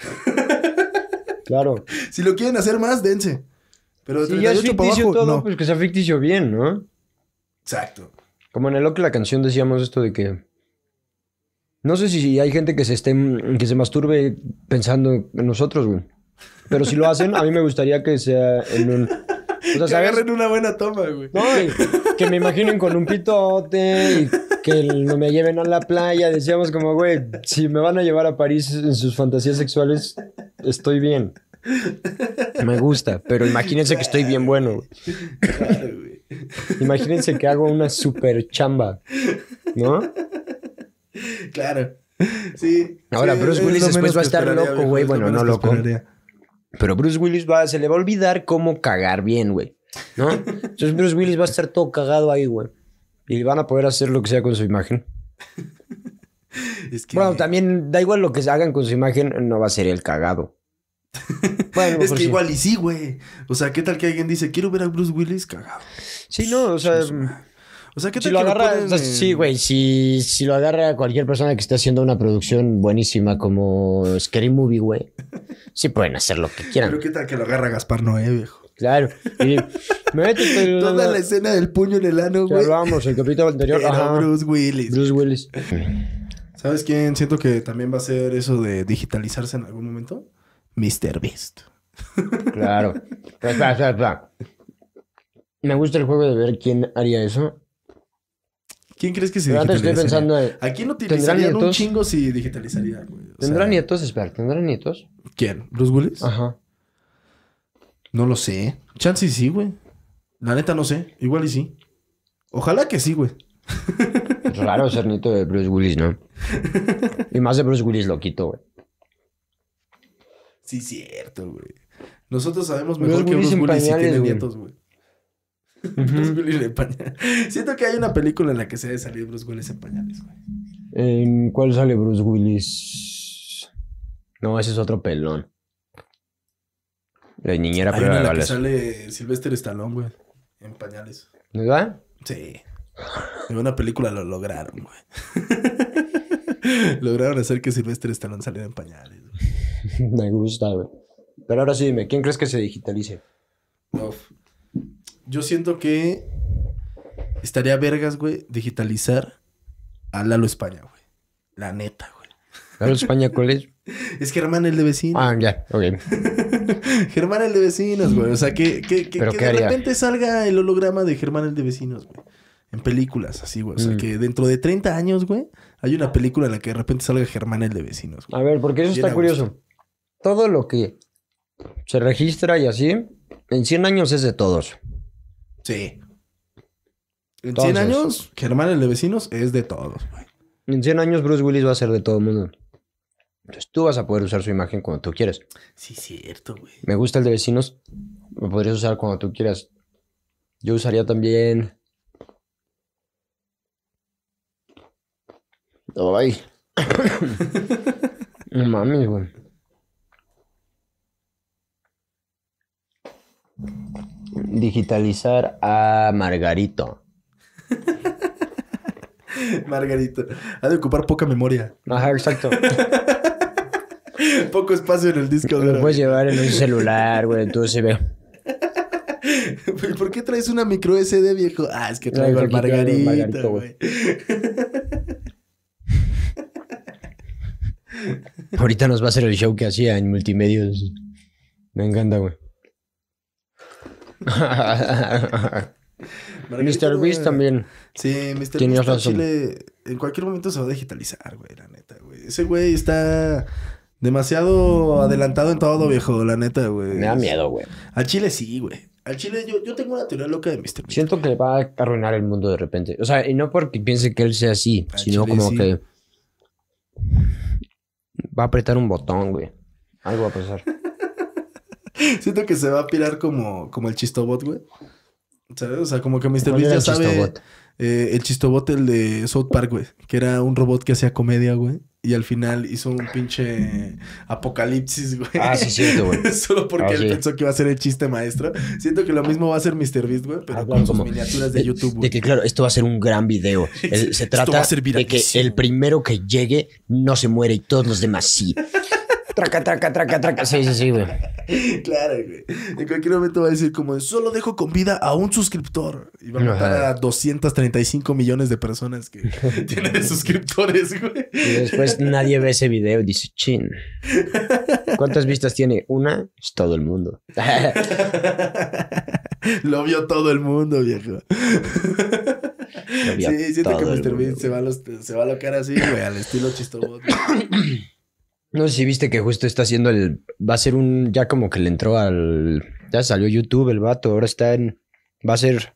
Claro. Si lo quieren hacer más, dense. Pero de si 38 ya es para abajo, todo, no. Pues que sea ficticio bien, ¿no? Exacto. Como en el Loki la canción decíamos esto de que... No sé si hay gente que que se masturbe pensando en nosotros, güey. Pero si lo hacen, a mí me gustaría que sea en un... O sea, que agarren una buena toma, güey. No, que me imaginen con un pitote y que no me lleven a la playa. Decíamos como, güey, si me van a llevar a París en sus fantasías sexuales, estoy bien. Me gusta, pero imagínense que estoy bien bueno, güey. Claro, güey. Imagínense que hago una super chamba, ¿no? Claro. Sí. Ahora, sí, Bruce Willis después va a estar loco, güey. Bueno, no loco. Pero Bruce Willis se le va a olvidar cómo cagar bien, güey. ¿No? Entonces Bruce Willis va a estar todo cagado ahí, güey. Y van a poder hacer lo que sea con su imagen. Es que... Bueno, también da igual lo que se hagan con su imagen, no va a ser el cagado. Bueno, es que sí. Igual y sí, güey. O sea, ¿qué tal que alguien dice, quiero ver a Bruce Willis cagado? Sí, no, o sea... O sea, ¿qué tal si lo que agarra, lo ponen, sí, güey, si lo agarra cualquier persona que esté haciendo una producción buenísima como Scary Movie, güey, sí pueden hacer lo que quieran. Pero ¿qué tal que lo agarra Gaspar Noé, viejo? Claro. Y métete toda la escena del puño en el ano, güey. Ya hablábamos el capítulo anterior. Ajá. Bruce Willis. Bruce Willis. ¿Sabes quién? Siento que también va a ser eso de digitalizarse en algún momento. Mr. Beast. Claro. Espera. Me gusta el juego de ver quién haría eso. ¿Quién crees que se digitalizaría? Estoy pensando ¿A quién utilizarían un chingo si digitalizaría, güey? ¿Tendrá nietos? Espera, ¿tendrá nietos? ¿Quién? ¿Bruce Willis? Ajá. No lo sé. Chance sí, güey. La neta no sé. Igual y sí. Ojalá que sí, güey. Es raro ser nieto de Bruce Willis, ¿no? Y más de Bruce Willis loquito, güey. Sí, cierto, güey. Nosotros sabemos mejor que Bruce Willis si tiene nietos, güey. Bruce Willis en pañales. Siento que hay una película en la que se debe salir Bruce Willis en pañales, güey. ¿En cuál sale Bruce Willis? No, ese es otro pelón. La niñera hay prueba una de en la que balas. sale Sylvester Stallone, güey. En pañales. ¿Verdad? Sí. En una película lo lograron, güey. Lograron hacer que Sylvester Stallone saliera en pañales, güey. Me gusta, güey. Pero ahora sí dime, ¿quién crees que se digitalice? Uf. Yo siento que estaría vergas, güey, digitalizar a Lalo España, güey. La neta, güey. ¿Lalo España cuál es? Es Germán el de Vecinos. Ah, ya, ok. Germán el de Vecinos, güey. O sea, que de haría? repente salga el holograma de Germán el de Vecinos, güey. En películas, así, güey. O sea, que dentro de 30 años, güey, hay una película en la que de repente salga Germán el de Vecinos, güey. A ver, porque eso está curioso. Todo lo que se registra y así, en 100 años es de todos. Sí. En 100 años, Germán el de Vecinos es de todos, güey. En 100 años Bruce Willis va a ser de todo el mundo. Entonces tú vas a poder usar su imagen cuando tú quieras. Sí, cierto, güey. Me gusta el de Vecinos. Lo podrías usar cuando tú quieras. Yo usaría también... Ay. No mames, güey. Digitalizar a Margarito. Margarito. Ha de ocupar poca memoria. Ajá, exacto. Poco espacio en el disco duro. Lo puedes llevar en un celular, güey, en tu USB. ¿Por qué traes una micro SD, viejo? Ah, es que traigo al Margarito, güey. Ahorita nos va a hacer el show que hacía en Multimedios. Me encanta, güey. Mr. Beast también. Sí, Mr. Beast en Chile en cualquier momento se va a digitalizar, güey, la neta, güey. Ese güey está demasiado adelantado en todo, viejo, la neta, güey. Me da miedo, güey. A Chile sí, güey. Al chile, yo tengo una teoría loca de Mr. Beast. Siento que va a arruinar el mundo de repente. O sea, y no porque piense que él sea así, Al sino chile, como sí. que va a apretar un botón, güey. Algo va a pasar. Siento que se va a pirar como el Chistobot, güey. ¿Sabes? O sea, como que Mr. ¿Cuál Beast era ya el sabe. Chistobot? El Chistobot, el de South Park, güey. Que era un robot que hacía comedia, güey. Y al final hizo un pinche apocalipsis, güey. Ah, sí, cierto, güey. Solo porque él sí. pensó que iba a ser el chiste maestro. Siento que lo mismo va a hacer Mr. Beast, güey. Pero Hablan con sus como miniaturas de YouTube, de güey. que, claro, esto va a ser un gran video. Se Esto trata va a ser de que viralísimo. el primero que llegue no se muere y todos los demás sí. Traca, traca, traca, traca. Sí, sí, sí, güey. Claro, güey. En cualquier momento va a decir como, solo dejo con vida a un suscriptor. Y va a matar Ajá. a 235 millones de personas que tienen de suscriptores, güey. Y después nadie ve ese video y dice, chin. ¿Cuántas vistas tiene? Una, es todo el mundo. Lo vio todo el mundo, viejo. Lo vio Sí, siento que todo el Mr. mundo, Beast se va a locar así, güey, al estilo Chistobot. No sé si viste que justo está haciendo va a ser ya como que le entró ya salió YouTube el vato, ahora va a ser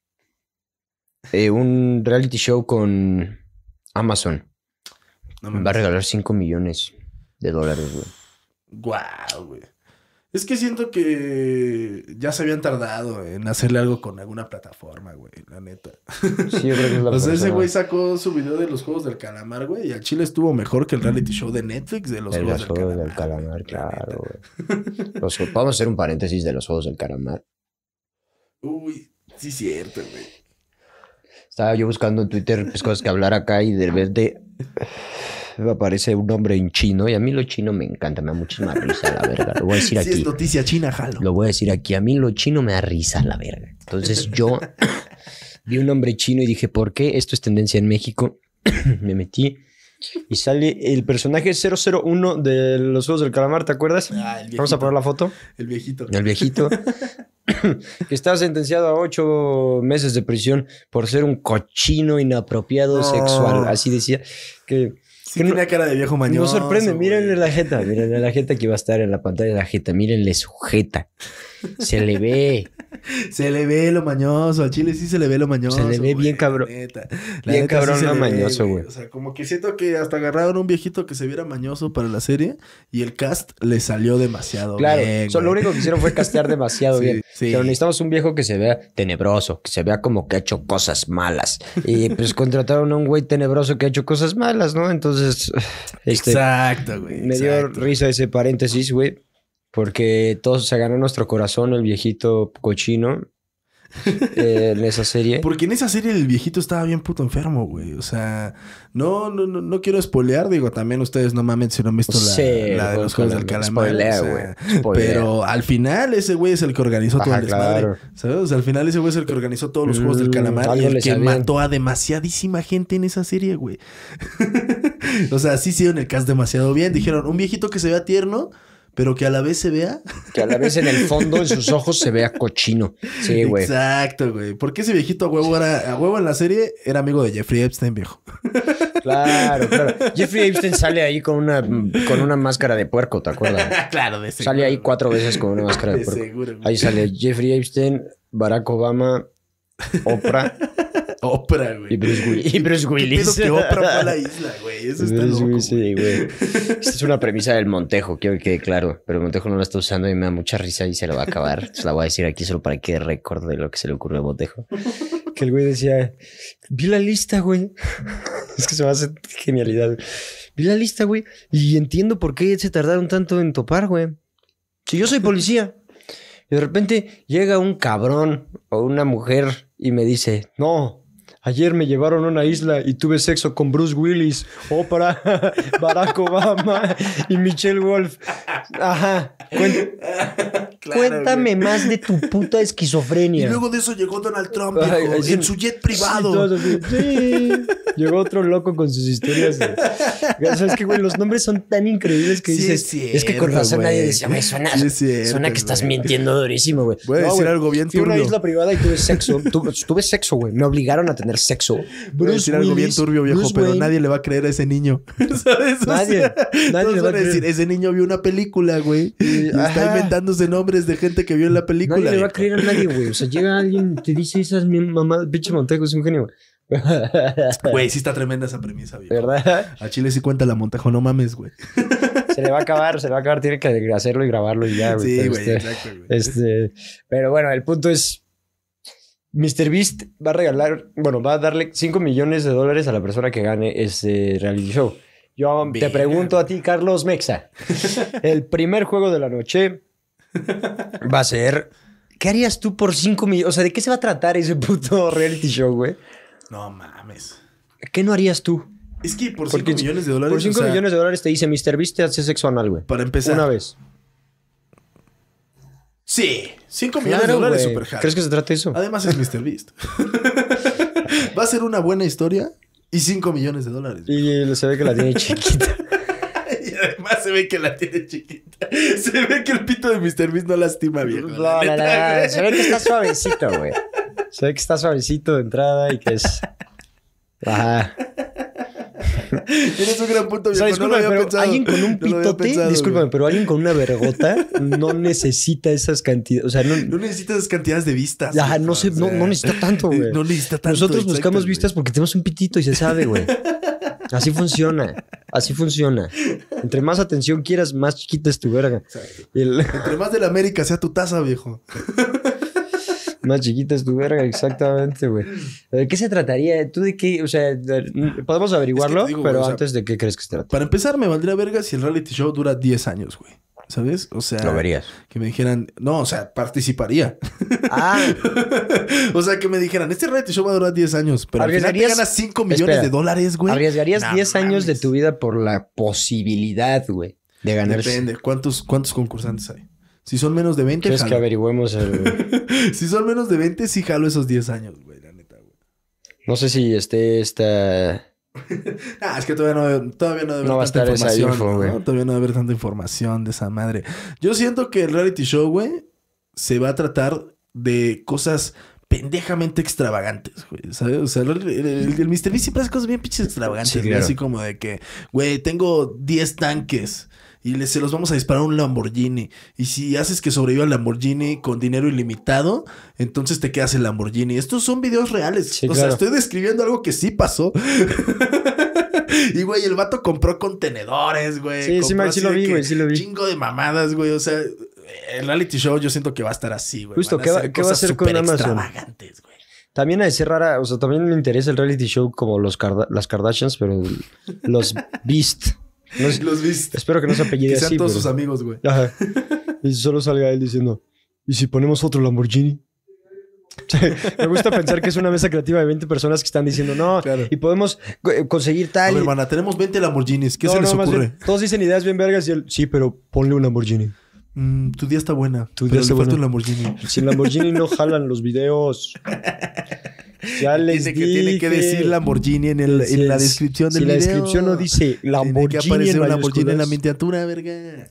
un reality show con Amazon. No Va a mames. regalar $5 millones, güey. Guau, güey. Es que siento que ya se habían tardado en hacerle algo con alguna plataforma, güey, la neta. Sí, yo creo que es la O sea, ese persona. güey sacó su video de los Juegos del Calamar, güey, y al chile estuvo mejor que el reality show de Netflix de los El Juegos Juegos del Calamar, güey, la claro, güey. Vamos a hacer un paréntesis de los Juegos del Calamar. neta. Uy, sí es cierto, güey. Estaba yo buscando en Twitter pues, cosas que hablar acá y de repente me aparece un nombre en chino y a mí lo chino me encanta, me da muchísima risa, la verga. Lo voy a decir Si es aquí. noticia china, jalo. Lo voy a decir aquí. A mí lo chino me da risa, la verga. Entonces yo vi un nombre chino y dije, ¿por qué esto es tendencia en México? Me metí y sale el personaje 001 de los Juegos del Calamar, ¿te acuerdas? Ah, el Vamos a viejito. poner la foto. El viejito. El viejito. Que está sentenciado a 8 meses de prisión por ser un cochino inapropiado No. sexual. Así decía. Que Sí tenía cara de viejo mañoso. no sorprende. güey. Mírenle la jeta. Mírenle la jeta que va a estar en la pantalla de la jeta. Mírenle su jeta. Se le ve. Se le ve lo mañoso. Al chile sí se le ve lo mañoso. Se le ve güey, bien cabrón. La neta. Bien cabrón, se no le ve, mañoso, güey. O sea, como que siento que hasta agarraron un viejito que se viera mañoso para la serie y el cast le salió demasiado Claro. bien. Lo güey. único que hicieron fue castear demasiado Sí, bien. sí. Pero necesitamos un viejo que se vea tenebroso. Que se vea como que ha hecho cosas malas. Y pues contrataron a un güey tenebroso que ha hecho cosas malas, ¿no? Entonces... Exacto, güey. Me dio exacto. risa ese paréntesis, güey. Porque todos se ganó nuestro corazón, el viejito cochino. En esa serie. Porque en esa serie el viejito estaba bien puto enfermo, güey. O sea, no quiero spoilear. Digo, también ustedes no mamen si no han visto Sí, la de los Juegos del Calamar. Spoilea, o sea, güey. Spoilea. Pero al final ese güey es el que organizó todo Ajá, el desmadre. claro. ¿Sabes? O sea, al final ese güey es el que organizó todos los Juegos del Calamar. Y algo el le que sabían. mató a demasiadísima gente en esa serie, güey. O sea, sí hicieron el cast demasiado bien. Dijeron, un viejito que se vea tierno, pero que a la vez se vea. Que a la vez en el fondo, en sus ojos, se vea cochino. Sí, güey. Exacto, güey. Porque ese viejito a huevo en la serie era amigo de Jeffrey Epstein, viejo. Claro, claro. Jeffrey Epstein sale ahí con una máscara de puerco, ¿te acuerdas? Claro, de seguro. Sale ahí 4 veces con una máscara de De puerco. seguro, güey. Ahí sale Jeffrey Epstein, Barack Obama, Oprah Oprah, güey. y Bruce ¿Qué Willis. pedo que Oprah fue a la isla, güey? Eso está Bruce loco, Willis, güey. sí, güey. Esta es una premisa del Montejo, quiero que quede claro. Pero el Montejo no la está usando y me da mucha risa y se la va a acabar. Se la voy a decir aquí solo para que quede récord de lo que se le ocurrió a Montejo. Que el güey decía, vi la lista, güey. Es que se me hace genialidad, güey. Vi la lista, güey. Y entiendo por qué se tardaron tanto en topar, güey. Si yo soy policía y de repente llega un cabrón o una mujer y me dice, no, ayer me llevaron a una isla y tuve sexo con Bruce Willis, Oprah, Barack Obama y Michelle Wolf. Ajá. Claro, Cuéntame güey. más de tu puta esquizofrenia. Y luego de eso llegó Donald Trump, Ay, viejo, ay, sí. en su jet privado. Sí, todos así, sí. Llegó otro loco con sus historias. O sea, es que, güey, los nombres son tan increíbles que dices... es cierto, es que con razón güey. nadie decía, güey, suena, Sí es cierto, suena que estás güey. mintiendo durísimo, güey. Voy a decir güey, algo bien fui a una turbio. isla privada y tuve sexo. Tuve sexo, güey. Me obligaron a tener sexo. Voy a decir algo bien turbio, viejo, Bruce pero Wayne. nadie le va a creer a ese niño. ¿Sabes? O Nadie sea, le todos va a van a creer. decir, ese niño vio una película, güey. Y está Ajá. inventándose nombres de gente que vio en la película. Nadie le va a viejo. creer a nadie, güey. O sea, llega alguien, te dice esas mamadas. Pinche Montejo es un genio, güey. Güey, sí está tremenda esa premisa, viejo. ¿Verdad? A Chile sí cuenta la Montejo, no mames, güey. Se le va a acabar. Tiene que hacerlo y grabarlo y ya, güey. Sí, Pero güey, exacto, güey. pero bueno, el punto es... MrBeast va a regalar... Bueno, va a darle $5 millones a la persona que gane ese reality show. Yo te Bien. pregunto a ti, Carlos Mexa. El primer juego de la noche va a ser... ¿Qué harías tú por 5 millones? O sea, ¿de qué se va a tratar ese puto reality show, güey? No mames. ¿Qué no harías tú? Es que por 5 Porque millones de dólares. Por 5 o sea, millones de dólares te dice MrBeast te hace sexo anal, güey. Para empezar. Una vez. Sí, 5 millones de Claro, dólares güey. super hard. ¿Crees que se trata de eso? Además es MrBeast. Va a ser una buena historia y 5 millones de dólares. Y se ve que la tiene chiquita. Y además se ve que la tiene chiquita. Se ve que el pito de MrBeast no lastima, viejo. No, se ve que está suavecito, güey. Se ve que está suavecito de entrada y que es... Ajá. Tienes un gran punto, O sea, viejo. No lo discúlpame, había pero pensado. alguien con un No lo había pitote, pensado, discúlpame, güey. pero alguien con una vergota no necesita esas cantidades. O sea, No no, necesitas esas cantidades de vistas. ajá, viejo, no, sé, o sea, no necesita tanto, güey. No necesita tanto. Nosotros exacto, buscamos güey. vistas porque tenemos un pitito y se sabe, güey. Así funciona. Así funciona. Entre más atención quieras, más chiquita es tu verga. Exacto. Y Entre más de la América sea tu taza, viejo. más chiquita es tu verga, exactamente, güey. ¿De qué se trataría? ¿Tú de qué? O sea, podemos averiguarlo, Es que te digo, pero güey, o sea, antes de qué crees que se trata. Para empezar, me valdría verga si el reality show dura 10 años, güey. ¿Sabes? O sea, Lo verías. que me dijeran, no, o sea, participaría. Ah, O sea, que me dijeran, este reality show va a durar 10 años, pero al final te ¿Arriesgarías- ganas 5 millones Espera. de dólares, güey. arriesgarías No 10 años de mames. tu vida por la posibilidad, güey, de ganar. Depende, ¿cuántos concursantes hay? Si son menos de 20, ¿Quieres que jalo. averigüemos el... Si son menos de 20, sí jalo esos 10 años, güey, la neta, güey. No sé si esta... Ah, es que todavía no debe haber No va a tanta estar esa información, info, güey. ¿no? Todavía no debe haber tanta información de esa madre. Yo siento que el reality show, güey, se va a tratar de cosas pendejamente extravagantes, güey, ¿sabes? O sea, el MrBeast siempre hace cosas bien pinches extravagantes, Sí, güey, claro. así como de que, güey, tengo 10 tanques y se los vamos a disparar a un Lamborghini. Y si haces que sobreviva el Lamborghini con dinero ilimitado, entonces te quedas el Lamborghini. Estos son videos reales. Sí, o claro. sea, estoy describiendo algo que sí pasó. Y, güey, el vato compró contenedores, güey. Sí, sí, Compró man, sí así lo de vi, que güey, sí lo vi. Chingo de mamadas, güey. O sea, el reality show yo siento que va a estar así, güey. Justo, Van ¿qué va- ser qué va a cosas hacer con súper Amazon? extravagantes, güey. También ha de ser rara, o sea, también me interesa el reality show como las Kardashians, pero los Beast. No sé- Los viste. espero que no se apellide Que sean así, todos pero- sus amigos, güey. Ajá. Y solo salga él diciendo, ¿y si ponemos otro Lamborghini? Me gusta pensar que es una mesa creativa de 20 personas que están diciendo, no, Claro. y podemos conseguir A tal. ver, y- hermana, tenemos 20 Lamborghinis. ¿Qué No, se les no, más ocurre? bien, todos dicen ideas bien vergas y él, sí, pero ponle un Lamborghini. Tu día está buena. Tu día pero está le falta buena. un Lamborghini. Sin Lamborghini no jalan los videos. Ya les Tiene que dije. decir Lamborghini en la descripción del si video. la descripción no dice Lamborghini Tiene que aparecer en un Lamborghini en la mayúsculas. miniatura, verga.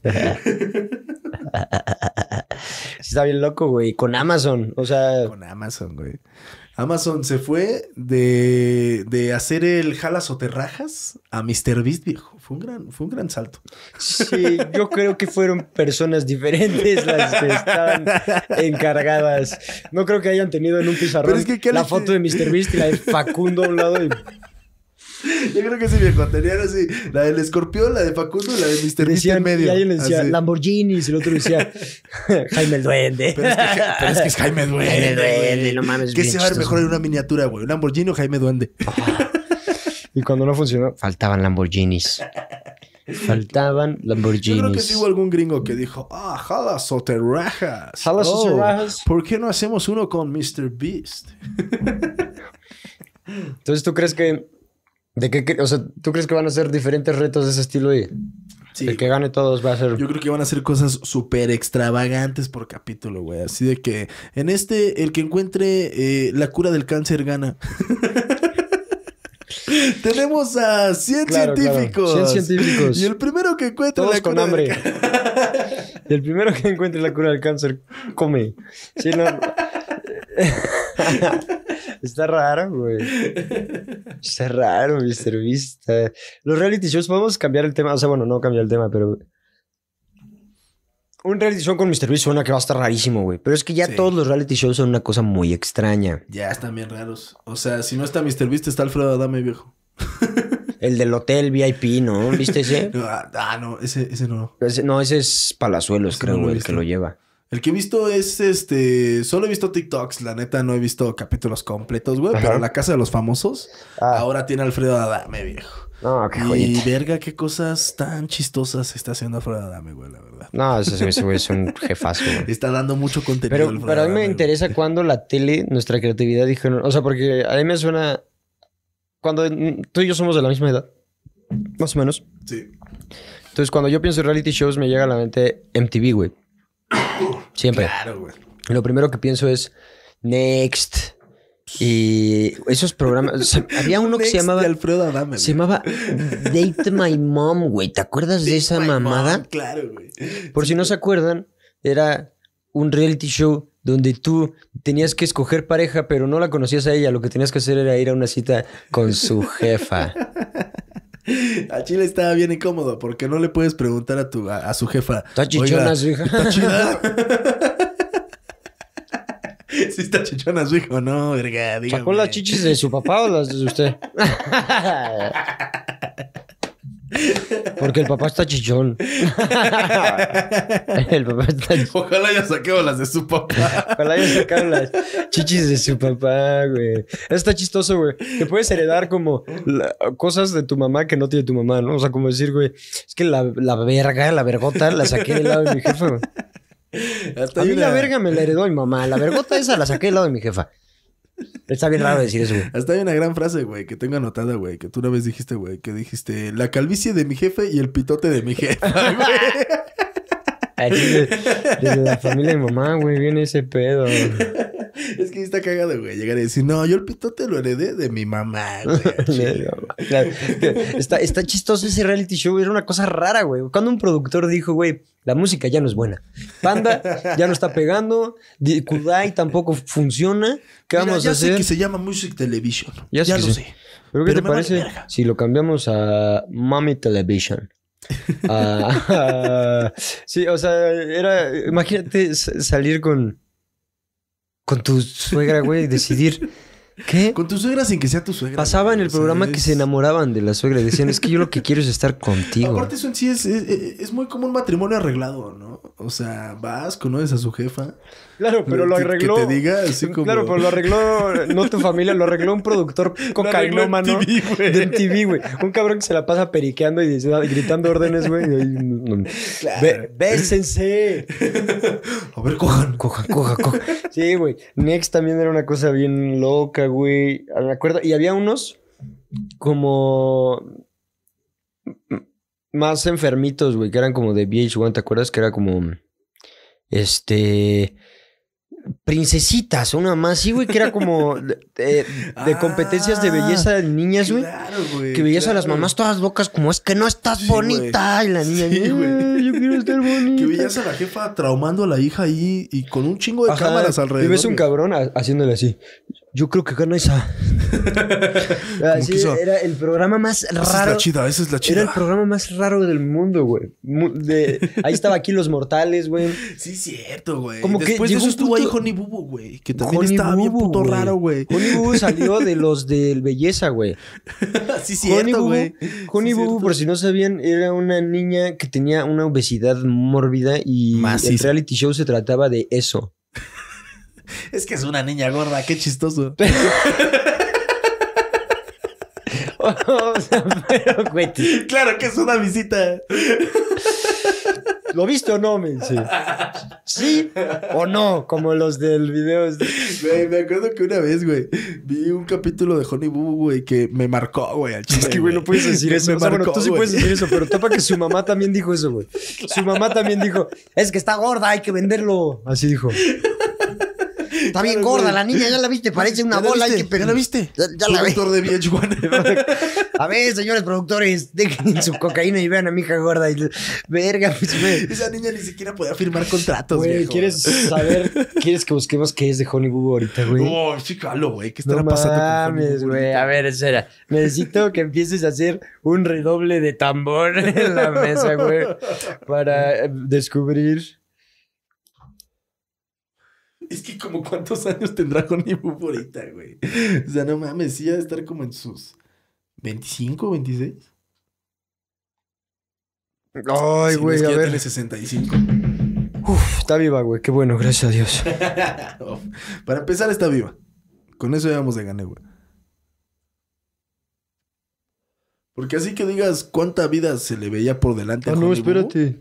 Está bien loco, güey. Con Amazon. O sea, Con Amazon, güey. Amazon se fue de hacer el jalas o te rajas a MrBeast, viejo. Fue un gran salto. sí, yo creo que fueron personas diferentes las que estaban encargadas. No creo que hayan tenido en un pizarrón Pero es que, ¿qué la le- foto de MrBeast y la de Facundo a un lado. Y Yo creo que sí, viejo. Tenían así la del escorpión, la de Facundo y la de MrBeast en decían, medio. y alguien le decía Así. Lamborghinis y el otro decía Jaime el Duende. Pero es que es Jaime Duende. Jaime Duende, güey. no mames, ¿Qué bien se va a ver chistoso. mejor en una miniatura, güey? ¿Un Lamborghini o Jaime Duende? Y cuando no funcionó, faltaban Lamborghinis. Faltaban Yo Lamborghinis. creo que sí hubo algún gringo que dijo, jalas o te rajas. Jalas o te rajas. ¿Por qué no hacemos uno con MrBeast? Entonces, ¿tú crees que... o sea, ¿tú crees que van a ser diferentes retos de ese estilo y Sí. el que gane todos va a ser... Yo creo que van a hacer cosas súper extravagantes por capítulo, güey. Así de que en el que encuentre la cura del cáncer gana. Tenemos a 100 Claro, científicos. claro. 100 científicos. Y el primero que encuentre Todos la con cura hambre. del Y el primero que encuentre la cura del cáncer, come. Sí, no. Está raro, güey. Está raro, Mr. Beast. Los reality shows, podemos cambiar el tema. O sea, bueno, no cambiar el tema, pero... Un reality show con Mr. Beast suena que va a estar rarísimo, güey. Pero es que ya Sí. todos los reality shows son una cosa muy extraña. Ya están bien raros. O sea, si no está Mr. Beast, está Alfredo Adame, viejo. El del hotel VIP, ¿no? ¿Viste ese? No, ese no. No, ese es Palazuelos, Ese creo, no lo he güey, el visto. que lo lleva. El que he visto es solo he visto TikToks, la neta no he visto capítulos completos, güey. Ajá. Pero La Casa de los Famosos Ah. ahora tiene a Alfredo Adame, viejo. No, qué Y joyita. verga, qué cosas tan chistosas está haciendo Alfredo Adame, güey, la verdad. No, ese güey es un jefazo, güey. Está dando mucho contenido. Pero, Alfredo pero a mí me Adame, interesa cuando la tele, nuestra creatividad, dijeron... O sea, porque a mí me suena... Cuando tú y yo somos de la misma edad, más o menos. güey. Sí. Entonces, cuando yo pienso en reality shows, me llega a la mente MTV, güey. Siempre. Claro, güey. Lo primero que pienso es Next. Y esos programas... o sea, había uno que se Next llamaba... de Alfredo Adame, Se güey. llamaba Date My Mom, güey. ¿Te acuerdas de esa My mamada? Mom, claro, güey. Por si no se acuerdan, era un reality show donde tú tenías que escoger pareja, pero no la conocías a ella. Lo que tenías que hacer era ir a una cita con su jefa. A Chile estaba bien incómodo porque no le puedes preguntar a su jefa. ¿Está chichona "Oiga, su hija?" ¿Está chida? Sí está chichona su hijo, no, verga, dígame. ¿Sacó las chichis de su papá o las de usted? Porque el papá está chichón. El papá está chichón. Ojalá ya saqueo las de su papá. Ojalá ya sacaron las chichis de su papá, güey. Eso está chistoso, güey. Que puedes heredar como cosas de tu mamá que no tiene tu mamá, ¿no? O sea, como decir, güey, es que la vergota, la saqué del lado de mi jefa, güey. Hasta A hay mí la una- verga me la heredó mi mamá. La vergota esa la saqué del lado de mi jefa. Está bien raro decir eso, güey. Hasta hay una gran frase, güey, que tengo anotada, güey, que tú una vez dijiste, güey, que dijiste la calvicie de mi jefe y el pitote de mi jefa, güey. Aquí de la familia de mi mamá, güey, viene ese pedo. Es que está cagado, güey, llegar y decir, no, yo el pitote lo heredé de mi mamá, güey. al chile". Claro, está chistoso ese reality show. Era una cosa rara, güey. Cuando un productor dijo, güey, la música ya no es buena. Panda ya no está pegando. Kudai tampoco funciona. ¿Qué Mira, vamos ya a sé hacer? que se llama Music Television. Ya sé Ya que lo sí. sé. ¿Pero qué Pero te me vale parece verga. si lo cambiamos a Mommy Television? Sí, o sea, era... Imagínate salir con tu suegra, güey, y decidir... ¿Qué? Con tu suegra sin que sea tu suegra. Pasaba en güey, el o sea, programa que es- se enamoraban de la suegra y decían, es que yo lo que quiero es estar contigo. Aparte eso en sí es muy como un matrimonio arreglado, ¿no? O sea, vas, conoces a su jefa. Claro, pero lo que- arregló. Que te diga así como... Claro, pero lo arregló no tu familia, lo arregló un productor cocainómano arregló MTV, güey. de MTV, güey. Un cabrón que se la pasa periqueando y gritando órdenes, güey. Y ahí, Claro. Bésense. A ver, cojan. Coja. Sí, güey. Next también era una cosa bien loca, güey. Me acuerdo. Y había unos como más enfermitos, güey, que eran como de VH1, ¿te acuerdas? Que era como princesitas, una más, sí, güey, que era como de competencias de belleza de niñas, güey. Claro, güey. Que veías a las claro. mamás todas locas, como es que no estás Sí, bonita. güey. Y la niña, Sí, güey. "Ay, yo quiero estar bonita. Que veías a la jefa traumando a la hija ahí y con un chingo de Ajá, cámaras alrededor. Y ves un güey. cabrón haciéndole así. Yo creo que gana esa. Así que esa? era el programa más Esa es raro. la chida, esa es la chida. Era el programa más raro del mundo, güey. Ahí estaba aquí Los Mortales, güey. Sí, cierto, güey. Como que Después de llegó eso un estuvo ahí punto- Honey Boo Boo, güey. Que también Honey estaba bien Boo Boo, puto raro, güey. Honey Boo Boo salió de los de belleza, güey. Sí, Honey cierto, Boo güey. Boo, Honey Sí, Boo Boo, cierto. por si no sabían, era una niña que tenía una obesidad mórbida y el Maciza. reality show se trataba de eso. Es que es una niña gorda, qué chistoso. O sea, pero, güey, Claro que es una visita. ¿lo viste o no? Me dice. ¿Sí o no? Como los del video. Güey, me acuerdo que una vez, güey, vi un capítulo de Honey Boo Boo, güey, que me marcó, güey, al chile. Es que, güey, no puedes decir eso. Me O sea, bueno, marcó, tú sí güey. puedes decir eso, pero topa que su mamá también dijo eso, güey. Su mamá también dijo, es que está gorda, hay que venderlo. Así dijo. Está bien gorda la niña, ya la viste, parece una bola. ¿Ya la viste? Ya la vi. Productor de VH1. A ver, señores productores, dejen su cocaína y vean a mi hija gorda. Verga, pues, güey. Esa niña ni siquiera podía firmar contratos, Güey, viejo. ¿quieres que busquemos qué es de Honey Boo ahorita, güey? No, sí, calo, güey. ¿Qué estará pasando con Honey mames, Boo güey. ahorita? A ver, espera. Necesito que empieces a hacer un redoble de tambor en la mesa, güey. Para descubrir. Es que como cuántos años tendrá Honey Boo ahorita, güey. O sea, no mames, sí, ha de estar como en sus 25, 26. Ay, Si güey, no es que a ya ver. tiene 65. Uf, está viva, güey. Qué bueno, gracias a Dios. Para empezar, está viva. Con eso ya vamos de gané, güey. Porque así que digas cuánta vida se le veía por delante a Ah, no, Honey Boo. espérate.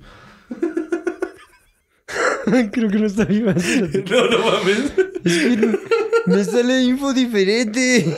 Creo que no está viva. Espérate. No mames. Es que me sale info diferente.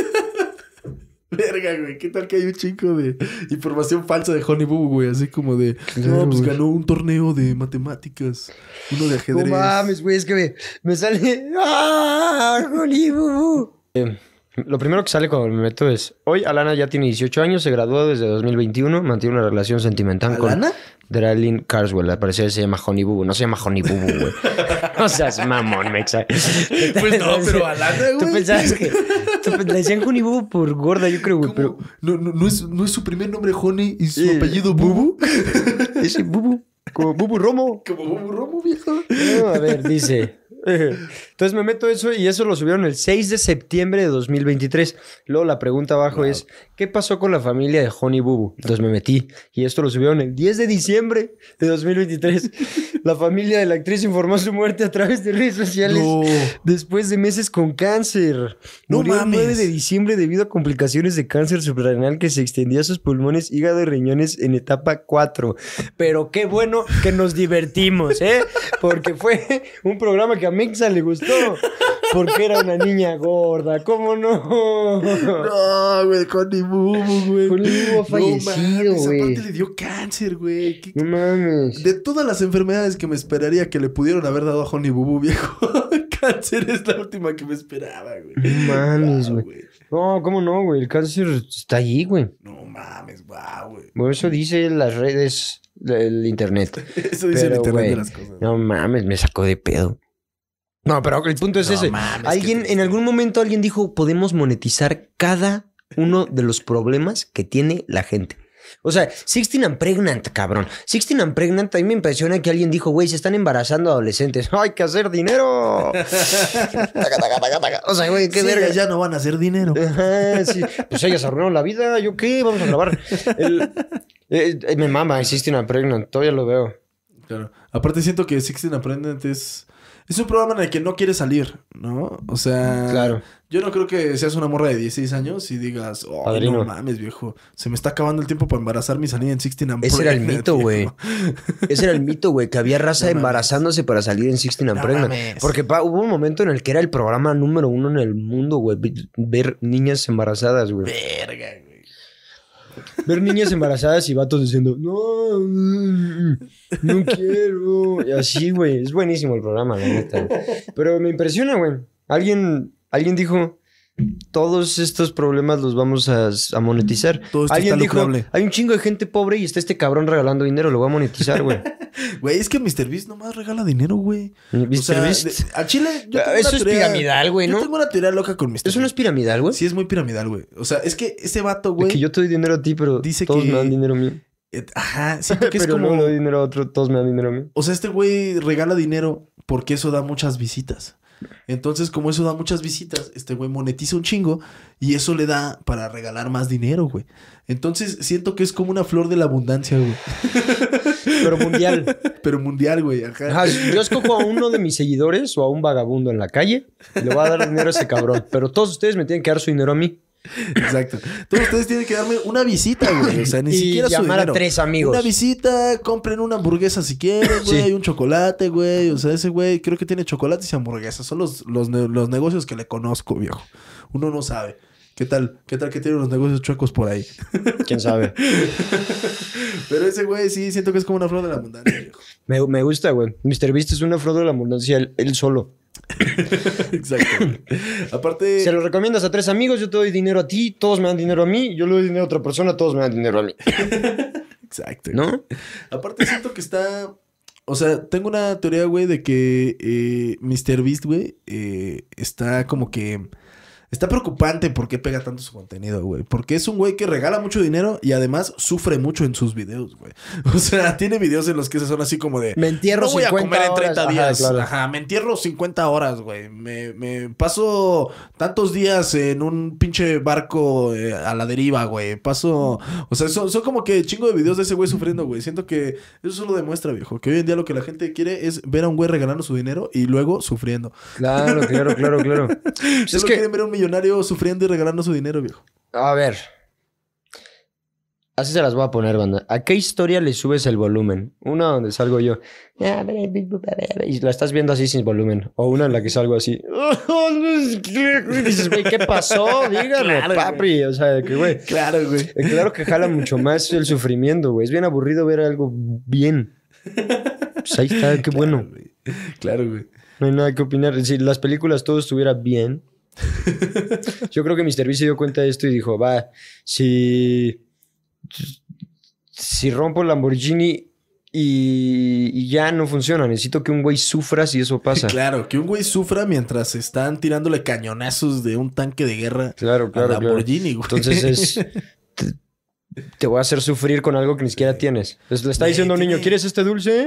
Verga, güey. ¿Qué tal que hay un chico de información falsa de Honey Boo, güey? Así como de... Claro, no, pues güey. ganó un torneo de matemáticas. Uno de ajedrez. No mames, güey, es que me sale... ¡Ah! Honey Boo. Lo primero que sale cuando me meto es... Hoy Alana ya tiene 18 años, se graduó desde 2021, mantiene una relación sentimental ¿Alana? con Darlene Carswell. Al parecer se llama Honey Boo, no se llama Honey Boo, güey. No seas mamón, mexa. Pues no, pero Alana, güey. Tú pensabas que... le decían Honey Boo por gorda, yo creo, güey, ¿Cómo? pero... No es su primer nombre Honey y su Sí. apellido Bubu. Ese Bubu, como Bubu Romo. Como Bubu Romo, viejo. No, a ver, dice. Entonces me meto eso y eso lo subieron el 6 de septiembre de 2023. Luego la pregunta abajo es, ¿qué pasó con la familia de Honey Boo Boo? Entonces me metí y esto lo subieron el 10 de diciembre de 2023. La familia de la actriz informó su muerte a través de redes sociales No. después de meses con cáncer. No Murió el mames. 9 de diciembre debido a complicaciones de cáncer suprarrenal que se extendía a sus pulmones, hígado y riñones en etapa 4. Pero qué bueno que nos divertimos, ¿eh? Porque fue un programa que a Mexa le gustó. Porque era una niña gorda. ¿Cómo no? No, güey, Honey Boo Boo, güey. Honey Boo Boo ha fallecido, mames, güey. aparte le dio cáncer, güey. No mames. De todas las enfermedades que me esperaría que le pudieron haber dado a Honey Boo Boo, viejo, cáncer es la última que me esperaba, güey. No mames, Guau, güey. No, ¿cómo no, güey? El cáncer está ahí, güey. No mames, guau, güey. Bueno, eso dice las redes del internet. Eso dice el Pero, internet güey, de las cosas. no mames, me sacó de pedo. No, pero el punto es No ese. mames, Alguien, qué en algún momento alguien dijo, podemos monetizar cada uno de los problemas que tiene la gente. O sea, 16 and Pregnant, cabrón. 16 and Pregnant, a mí me impresiona que alguien dijo, güey, se están embarazando adolescentes. ¡Hay que hacer dinero! O sea, güey, qué Sí, verga. ya no van a hacer dinero. Ajá, sí. Pues ellas arruinaron la vida. ¿Yo qué? Vamos a grabar. Me mama, 16 and Pregnant. Todavía lo veo. Claro. Aparte siento que 16 Apprentice es un programa en el que no quieres salir, ¿no? O sea, Claro. yo no creo que seas una morra de 16 años y digas, oh, Padrino. no mames, viejo, se me está acabando el tiempo para embarazarme y salir en 16 and Ese era el Pregnant, mito, güey. viejo. Ese era el mito, güey, que había raza No mames. embarazándose para salir en 16 and No Pregnant. mames. Porque hubo un momento en el que era el programa número 1 en el mundo, güey. Ver niñas embarazadas, güey. Verga, güey. Ver niñas embarazadas y vatos diciendo, no, no quiero. Y así, güey. Es buenísimo el programa, la neta. Pero me impresiona, güey. Alguien dijo, todos estos problemas los vamos a monetizar. Todo esto Alguien está dijo, lucrable. hay un chingo de gente pobre y está este cabrón regalando dinero, lo voy a monetizar, güey. Güey, es que MrBeast nomás regala dinero, güey. ¿Mr. O sea, Beast? a Chile yo tengo Eso una es teoría- piramidal, güey, ¿no? Yo tengo una teoría loca con MrBeast. ¿Eso no es piramidal, güey? Sí, es muy piramidal, güey. O sea, es que ese vato, De güey... que yo te doy dinero a ti, pero dice todos que- me dan dinero a mí. Ajá, siento que es Pero como... no le doy dinero a otro, todos me dan dinero a mí. O sea, este güey regala dinero porque eso da muchas visitas. Entonces, como eso da muchas visitas, este güey monetiza un chingo y eso le da para regalar más dinero, güey. Entonces, siento que es como una flor de la abundancia, güey. Pero mundial. Pero mundial, güey. Ajá. Ajá, yo escojo a uno de mis seguidores o a un vagabundo en la calle y le voy a dar dinero a ese cabrón. Pero todos ustedes me tienen que dar su dinero a mí. Exacto. Todos ustedes tienen que darme una visita, güey. O sea, ni Y siquiera su llamar a dinero. 3 amigos. Una visita, compren una hamburguesa si quieren, güey. Sí. Un chocolate, güey. O sea, ese güey creo que tiene chocolates y hamburguesas. Son los negocios que le conozco, viejo. Uno no sabe. ¿Qué tal que tiene unos negocios chuecos por ahí? ¿Quién sabe? Pero ese güey sí siento que es como una flor de la abundancia, viejo. Me gusta, güey. MrBeast es una flor de la abundancia él solo. Exacto, güey. Aparte... Se lo recomiendas a 3 amigos, yo te doy dinero a ti, todos me dan dinero a mí, yo le doy dinero a otra persona, todos me dan dinero a mí. Exacto. ¿No? Aparte siento que está... O sea, tengo una teoría, güey, de que MrBeast, güey, está como que... Está preocupante por qué pega tanto su contenido, güey. Porque es un güey que regala mucho dinero y además sufre mucho en sus videos, güey. O sea, tiene videos en los que son así como de... Me entierro no voy 50 a comer en 30 horas. días. Ajá, claro. Ajá, me entierro 50 horas, güey. Me paso tantos días en un pinche barco a la deriva, güey. Paso... O sea, son como que chingo de videos de ese güey sufriendo, güey. Siento que eso solo demuestra, viejo, que hoy en día lo que la gente quiere es ver a un güey regalando su dinero y luego sufriendo. Claro. Pues Solo quieren ver a un millonario sufriendo y regalando su dinero, viejo. A ver. Así se las voy a poner, banda. ¿A qué historia le subes el volumen? Una donde salgo yo. Y la estás viendo así sin volumen. O una en la que salgo así. Y dices, güey, ¿qué pasó? Dígame, Claro, papi. güey. O sea, que, güey. Claro, güey. Claro que jala mucho más el sufrimiento, güey. Es bien aburrido ver algo bien. Pues ahí está, qué bueno. Güey. Claro, güey. No hay nada que opinar. Si las películas todo estuviera bien. Yo creo que MrBeast se dio cuenta de esto y dijo, va, si rompo el Lamborghini y ya no funciona, necesito que un güey sufra si eso pasa. Claro, que un güey sufra mientras están tirándole cañonazos de un tanque de guerra Claro, a Lamborghini, güey. Entonces te voy a hacer sufrir con algo que ni siquiera tienes. Entonces le está diciendo a un niño, ¿quieres este dulce?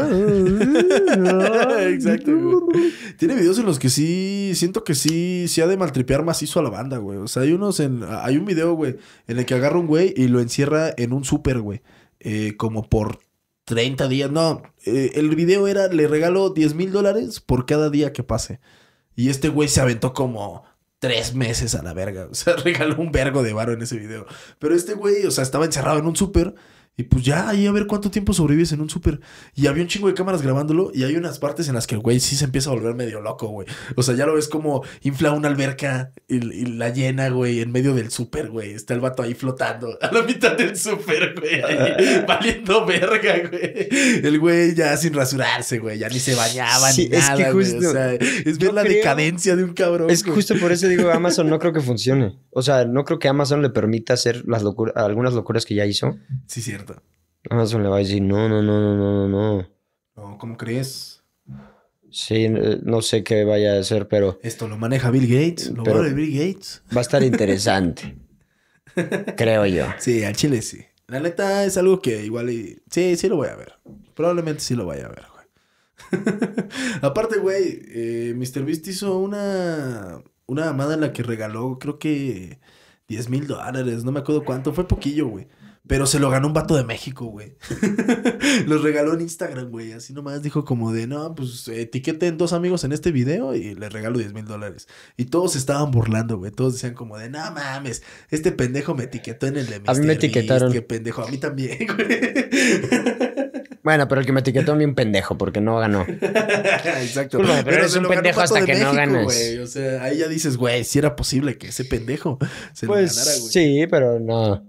Exacto, güey. Tiene videos en los que sí, siento que sí ha de maltripear macizo a la banda, güey. O sea, hay un video, güey, en el que agarra un güey y lo encierra en un súper, güey. Como por 30 días. No, el video era, le regalo $10,000 por cada día que pase. Y este güey se aventó como 3 meses a la verga. O sea, regaló un vergo de varo en ese video. Pero este güey, o sea, estaba encerrado en un súper. Y pues ya, ahí a ver cuánto tiempo sobrevives en un súper. Y había un chingo de cámaras grabándolo. Y hay unas partes en las que el güey sí se empieza a volver medio loco, güey. O sea, ya lo ves como infla una alberca y la llena, güey, en medio del súper, güey. Está el vato ahí flotando a la mitad del súper, güey. Ahí, valiendo verga, güey. El güey ya sin rasurarse, güey. Ya ni se bañaba Sí, ni es nada, que justo, güey. O sea, es ver la decadencia de un cabrón. Es que justo por eso digo, Amazon no creo que funcione. O sea, no creo que Amazon le permita hacer algunas locuras que ya hizo. Sí, cierto. Amazon le va a decir, no. No, ¿cómo crees? Sí, no sé qué vaya a hacer, pero Esto lo maneja Bill Gates. Lo va a ver Bill Gates. va a estar interesante. Creo yo. Sí, al chile sí. La neta es algo que igual sí lo voy a ver. Probablemente sí lo vaya a ver, güey. Aparte, güey, MrBeast hizo una mamada en la que regaló, creo que $10,000. No me acuerdo cuánto. Fue poquillo, güey. Pero se lo ganó un vato de México, güey. Los regaló en Instagram, güey. Así nomás dijo como de, no, pues etiqueten 2 amigos en este video y les regalo $10,000. Y todos se estaban burlando, güey. Todos decían como de, no mames, este pendejo me etiquetó en el de MrBeast. A mí me etiquetaron. Qué pendejo, a mí también, güey. Bueno, pero el que me etiquetó a mí un pendejo porque no ganó. Exacto. Pero eres un pendejo hasta que no ganas. Güey. O sea, ahí ya dices, güey, si era posible que ese pendejo se lo Pues ganara, güey. sí, pero no.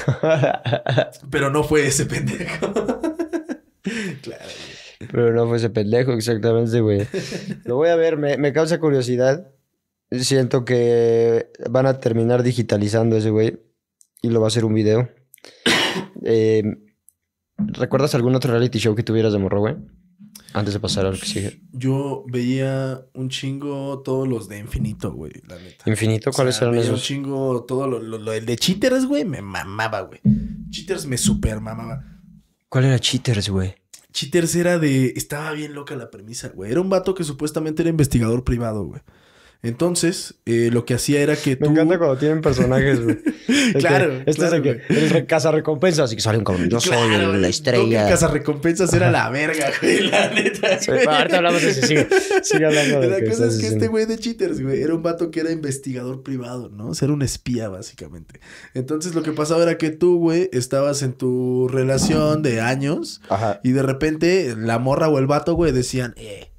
Pero no fue ese pendejo. Claro, güey. Pero no fue ese pendejo, exactamente, güey. Lo voy a ver, me causa curiosidad. Siento que van a terminar digitalizando ese güey y lo va a hacer un video. ¿Recuerdas algún otro reality show que tuvieras de morro, güey? Antes de pasar al que sigue. Yo veía un chingo todos los de Infinito, güey, la neta. ¿Infinito? ¿Cuáles eran veía esos? un chingo todo lo el de Cheaters, güey, me mamaba, güey. Cheaters me super mamaba. ¿Cuál era Cheaters, güey? Cheaters estaba bien loca la premisa, güey. Era un vato que supuestamente era investigador privado, güey. Entonces, lo que hacía era que Me encanta cuando tienen personajes, güey. Claro, Este claro, es el cazarrecompensas y que sale un cabrón. Yo soy la estrella. El cazarrecompensas era la verga, güey, la neta. Sí, ahorita hablamos de eso, sigue hablando de La que cosa estás es que diciendo. este güey de Cheaters, güey, era un vato que era investigador privado, ¿no? O sea, era un espía, básicamente. Entonces, lo que pasaba era que tú, güey, estabas en tu relación de años. Ajá. Y de repente, la morra o el vato, güey, decían,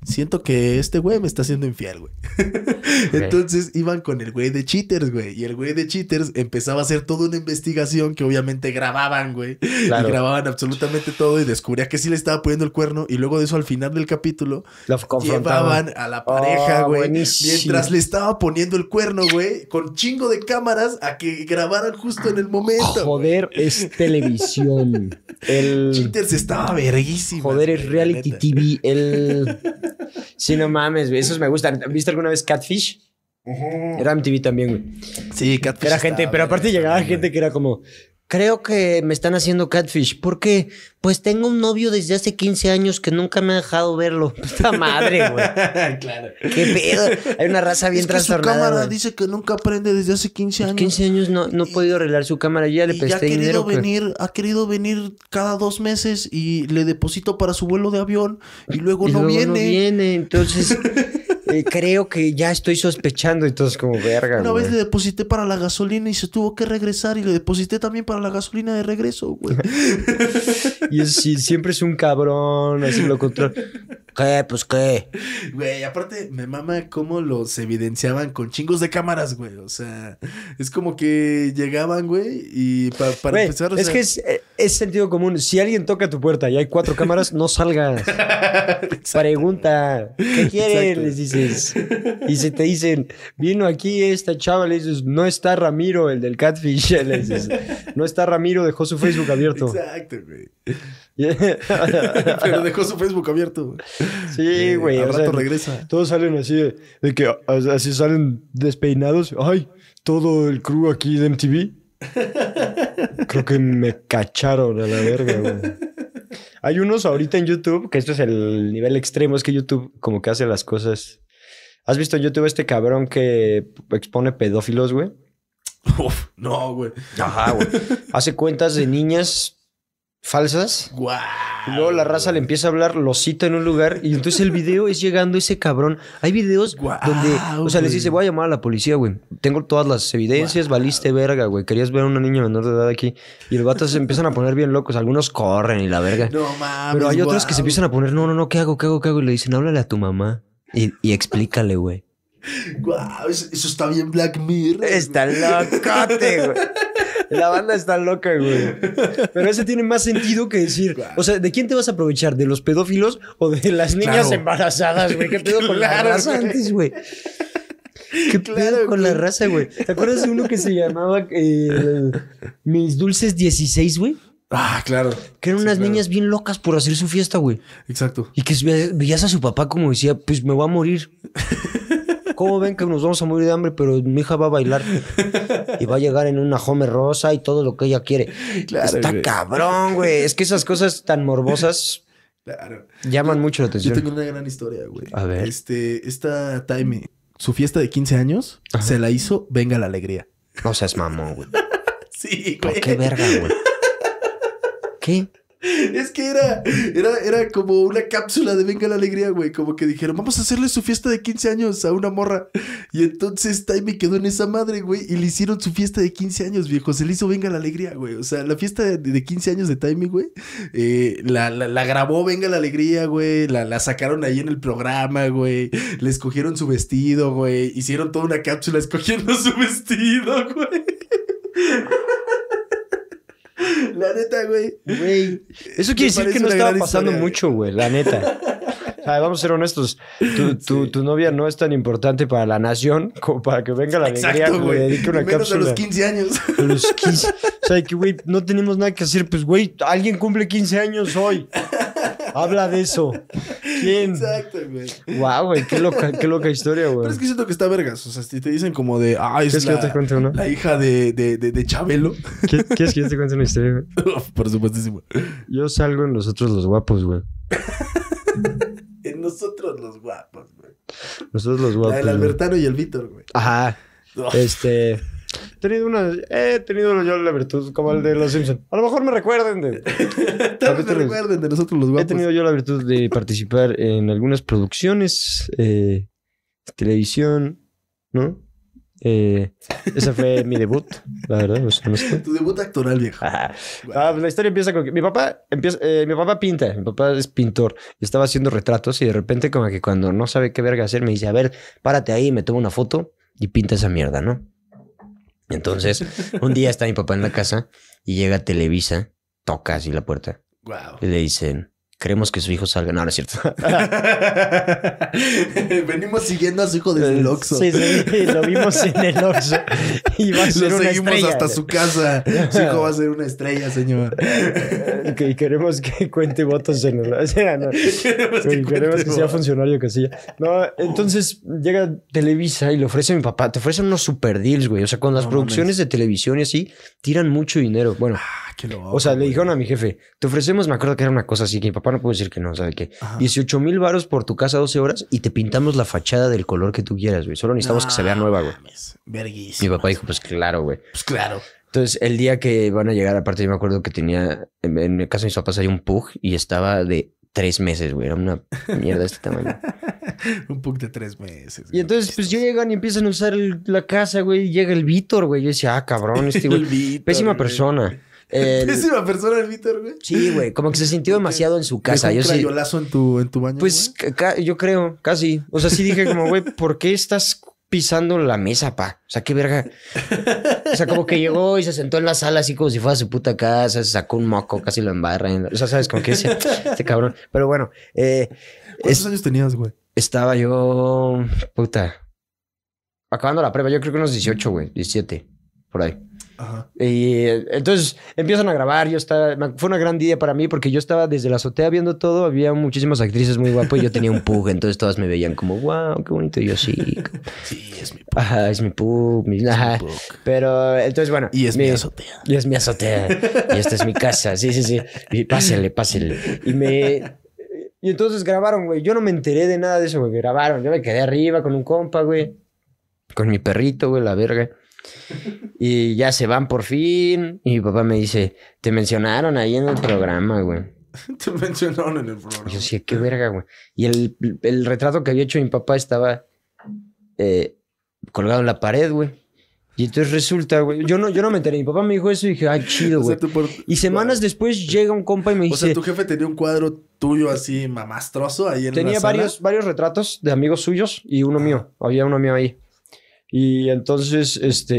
siento que este güey me está haciendo infiel, güey. Entonces iban con el güey de Cheaters, güey. Y el güey de Cheaters empezaba a hacer toda una investigación que obviamente grababan, güey. Claro. Y grababan absolutamente todo y descubría que sí le estaba poniendo el cuerno. Y luego de eso, al final del capítulo, llevaban a la pareja, güey. Mientras le estaba poniendo el cuerno, güey, con chingo de cámaras a que grabaran justo en el momento. Joder, güey. es televisión. Cheaters estaba verguísimo. Joder, es reality TV. Sí, no mames, güey. Esos me gustan. ¿Viste alguna vez Catfish? Era MTV también, güey. Sí, Catfish. Era gente, pero aparte llegaba gente que era como... Creo que me están haciendo catfish. ¿Por qué? Pues tengo un novio desde hace 15 años que nunca me ha dejado verlo. Puta madre, güey. Claro. ¿Qué pedo? Hay una raza bien trastornada. Su cámara güey. dice que nunca aprende desde hace 15 años. 15 años no ha podido arreglar su cámara. Yo ya le presté dinero. Ha querido venir cada 2 meses y le deposito para su vuelo de avión y luego no viene. Entonces... creo que ya estoy sospechando y todo es como verga. Una güey. vez le deposité para la gasolina y se tuvo que regresar y le deposité también para la gasolina de regreso, güey. Y es, sí, siempre es un cabrón, así lo controla. ¿Qué? Pues qué. Güey, aparte me mama cómo los evidenciaban con chingos de cámaras, güey. O sea, es como que llegaban, güey, y para güey, empezar, o es sea... que es sentido común. Si alguien toca tu puerta y hay 4 cámaras, no salgas. Pregunta, ¿qué quieres? Exacto. Les dices. Y si te dicen, vino aquí esta chava, le dices, no está Ramiro, el del Catfish. Le dices, no está Ramiro, dejó su Facebook abierto. Exacto, güey. Pero dejó su Facebook abierto, güey. Sí, güey. Al o rato sea, regresa. Todos salen así de que así salen despeinados. Ay, todo el crew aquí de MTV. Creo que me cacharon a la verga, güey. Hay unos ahorita en YouTube, que esto es el nivel extremo, es que YouTube como que hace las cosas. ¿Has visto en YouTube este cabrón que expone pedófilos, güey? Uf, no, güey. Ajá, güey. Hace cuentas de niñas falsas. Guau. Y luego la raza le empieza a hablar, lo cita en un lugar y entonces el video es llegando ese cabrón. Hay videos donde, o sea, les dice, voy a llamar a la policía, güey. Tengo todas las evidencias, valiste verga, güey. Querías ver a una niña menor de edad aquí. Y los vatos se empiezan a poner bien locos. Algunos corren y la verga. No mames. Pero hay otros que se empiezan a poner, no, ¿qué hago? Y le dicen, háblale a tu mamá y explícale, güey. Guau, eso está bien Black Mirror. Está locote, güey. La banda está loca, güey. Pero ese tiene más sentido que decir... O sea, ¿de quién te vas a aprovechar? ¿De los pedófilos o de las niñas embarazadas, güey? ¿Qué pedo con la raza antes, güey? ¿Qué pedo con la raza, güey? ¿Te acuerdas de uno que se llamaba Mis Dulces 16, güey? Ah, claro. Que eran unas niñas bien locas por hacer su fiesta, güey. Exacto. Y que veías a su papá como decía, pues me voy a morir. ¿Cómo ven que nos vamos a morir de hambre? Pero mi hija va a bailar y va a llegar en una Homer rosa y todo lo que ella quiere. Claro, está cabrón, güey. Es que esas cosas tan morbosas llaman mucho la atención. Yo tengo una gran historia, güey. A ver. Esta Taime, su fiesta de 15 años, se la hizo Venga la Alegría. No seas mamón, güey. Sí, güey. ¿Por qué verga, güey? ¿Qué? Es que era como una cápsula de Venga la Alegría, güey. Como que dijeron, vamos a hacerle su fiesta de 15 años a una morra. Y entonces Taime quedó en esa madre, güey. Y le hicieron su fiesta de 15 años, viejo. Se le hizo Venga la Alegría, güey. O sea, la fiesta de 15 años de Taime, güey. La grabó Venga la Alegría, güey. La sacaron ahí en el programa, güey. Le escogieron su vestido, güey. Hicieron toda una cápsula escogiendo su vestido, güey. La neta, güey. Güey. Eso quiere decir que no estaba pasando mucho, güey. La neta. O sea, vamos a ser honestos. Tu novia no es tan importante para la nación como para que venga la alegría, güey. Dedique una menos cápsula. a los 15 años. A los 15. O sea, que, güey, no tenemos nada que hacer. Pues, güey, alguien cumple 15 años hoy. Habla de eso. ¿Quién? Exacto, güey. Guau, güey. Qué loca historia, güey. Pero es que siento que está vergas. O sea, si te dicen como de... Ah, es que yo te cuente una? La hija de Chabelo. ¿Quieres que yo te cuente una historia, güey? Por supuestísimo. Yo salgo en Nosotros los Guapos, güey. En Nosotros los Guapos, güey. Nosotros los Guapos. El Albertano y el Víctor, güey. Ajá. He tenido yo la virtud como el de los Simpsons. A lo mejor me recuerden de... Tal vez me recuerden de Nosotros los Guapos. He tenido yo la virtud de participar en algunas producciones, televisión, ¿no? Ese fue mi debut, la verdad. O sea, no sé. Tu debut actoral, viejo. Pues la historia empieza con que mi papá pinta, mi papá es pintor y estaba haciendo retratos y de repente como que cuando no sabe qué verga hacer me dice, a ver, párate ahí, me tomo una foto y pinta esa mierda, ¿no? Entonces, un día está mi papá en la casa y llega a Televisa, toca así la puerta Wow. y le dicen, queremos que su hijo salga. No, no es cierto. Venimos siguiendo a su hijo desde el Oxxo. Sí, lo vimos en el Oxxo. Y va a ser Lo una seguimos estrella. hasta su casa. Su hijo va a ser una estrella, señor. Que queremos que cuente votos en el... O sea, no. Queremos que sea funcionario Casilla. No, entonces llega Televisa y le ofrece a mi papá. Te ofrecen unos super deals, güey. O sea, con las producciones de televisión y así, tiran mucho dinero. Bueno, Qué loco, o sea, le güey. dijeron a mi jefe, te ofrecemos, me acuerdo que era una cosa así, que mi papá no puede decir que no, ¿sabe qué? 18,000 varos por tu casa 12 horas y te pintamos la fachada del color que tú quieras, güey. Solo necesitamos que se vea nueva, güey. Verguísima. Mi papá dijo, pues claro, güey. Pues claro. Entonces, el día que van a llegar, aparte yo me acuerdo que tenía, en mi casa de mis papás hay un pug y estaba de 3 meses, güey. Era una mierda de este tamaño. Un pug de 3 meses. Y entonces, pues llegan y empiezan a usar la casa, güey. Y llega el Víctor, güey. Yo decía, cabrón, este güey. El Víctor, Pésima güey. persona. Pésima persona el Víctor, güey. Sí, güey. Como que se sintió demasiado en su casa. ¿Dejó un Yo sí. crayolazo en tu baño, Pues yo creo, casi. O sea, sí dije como, güey, ¿por qué estás pisando la mesa, pa? O sea, qué verga. O sea, como que llegó y se sentó en la sala así como si fuera su puta casa, se sacó un moco, casi lo embarra. O sea, sabes, como que decía, este cabrón. Pero bueno, ¿Cuántos años tenías, güey? estaba yo, puta, acabando la prueba. Yo creo que unos 18, güey, 17, por ahí. Ajá. Y entonces empiezan a grabar. Fue una gran día para mí porque yo estaba desde la azotea viendo todo. Había muchísimas actrices muy guapas y yo tenía un pug. Entonces todas me veían como, wow, qué bonito. Y yo sí. Sí, es mi pug. Ajá, es mi pug. Ajá. pug. Pero entonces, bueno. Y es mi azotea. Y es mi azotea. Y esta es mi casa. Sí, sí, sí. Y pásele. Y entonces grabaron, güey. Yo no me enteré de nada de eso, güey. Grabaron. Yo me quedé arriba con un compa, güey. Con mi perrito, güey, la verga. Y ya se van por fin. Y mi papá me dice, te mencionaron ahí en el programa, güey. Te mencionaron en el programa. Y yo decía, qué verga, güey. Y el retrato que había hecho mi papá estaba colgado en la pared, güey. Y entonces resulta, güey, yo no me enteré. Mi papá me dijo eso y dije, ay, chido, güey. Y semanas después llega un compa y me dice... O sea, tu jefe tenía un cuadro tuyo así mamastroso ahí en tenía la sala. varios retratos de amigos suyos y uno mío. Había uno mío ahí. Y entonces,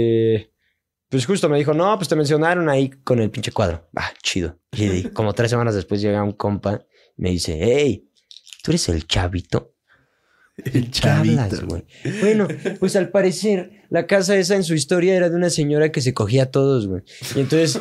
pues justo me dijo, no, pues te mencionaron ahí con el pinche cuadro. Ah, chido. Y como 3 semanas después llega un compa y me dice, hey, ¿tú eres el chavito? El ¿Qué hablas, güey? Bueno, pues al parecer la casa esa en su historia era de una señora que se cogía a todos, güey. Y entonces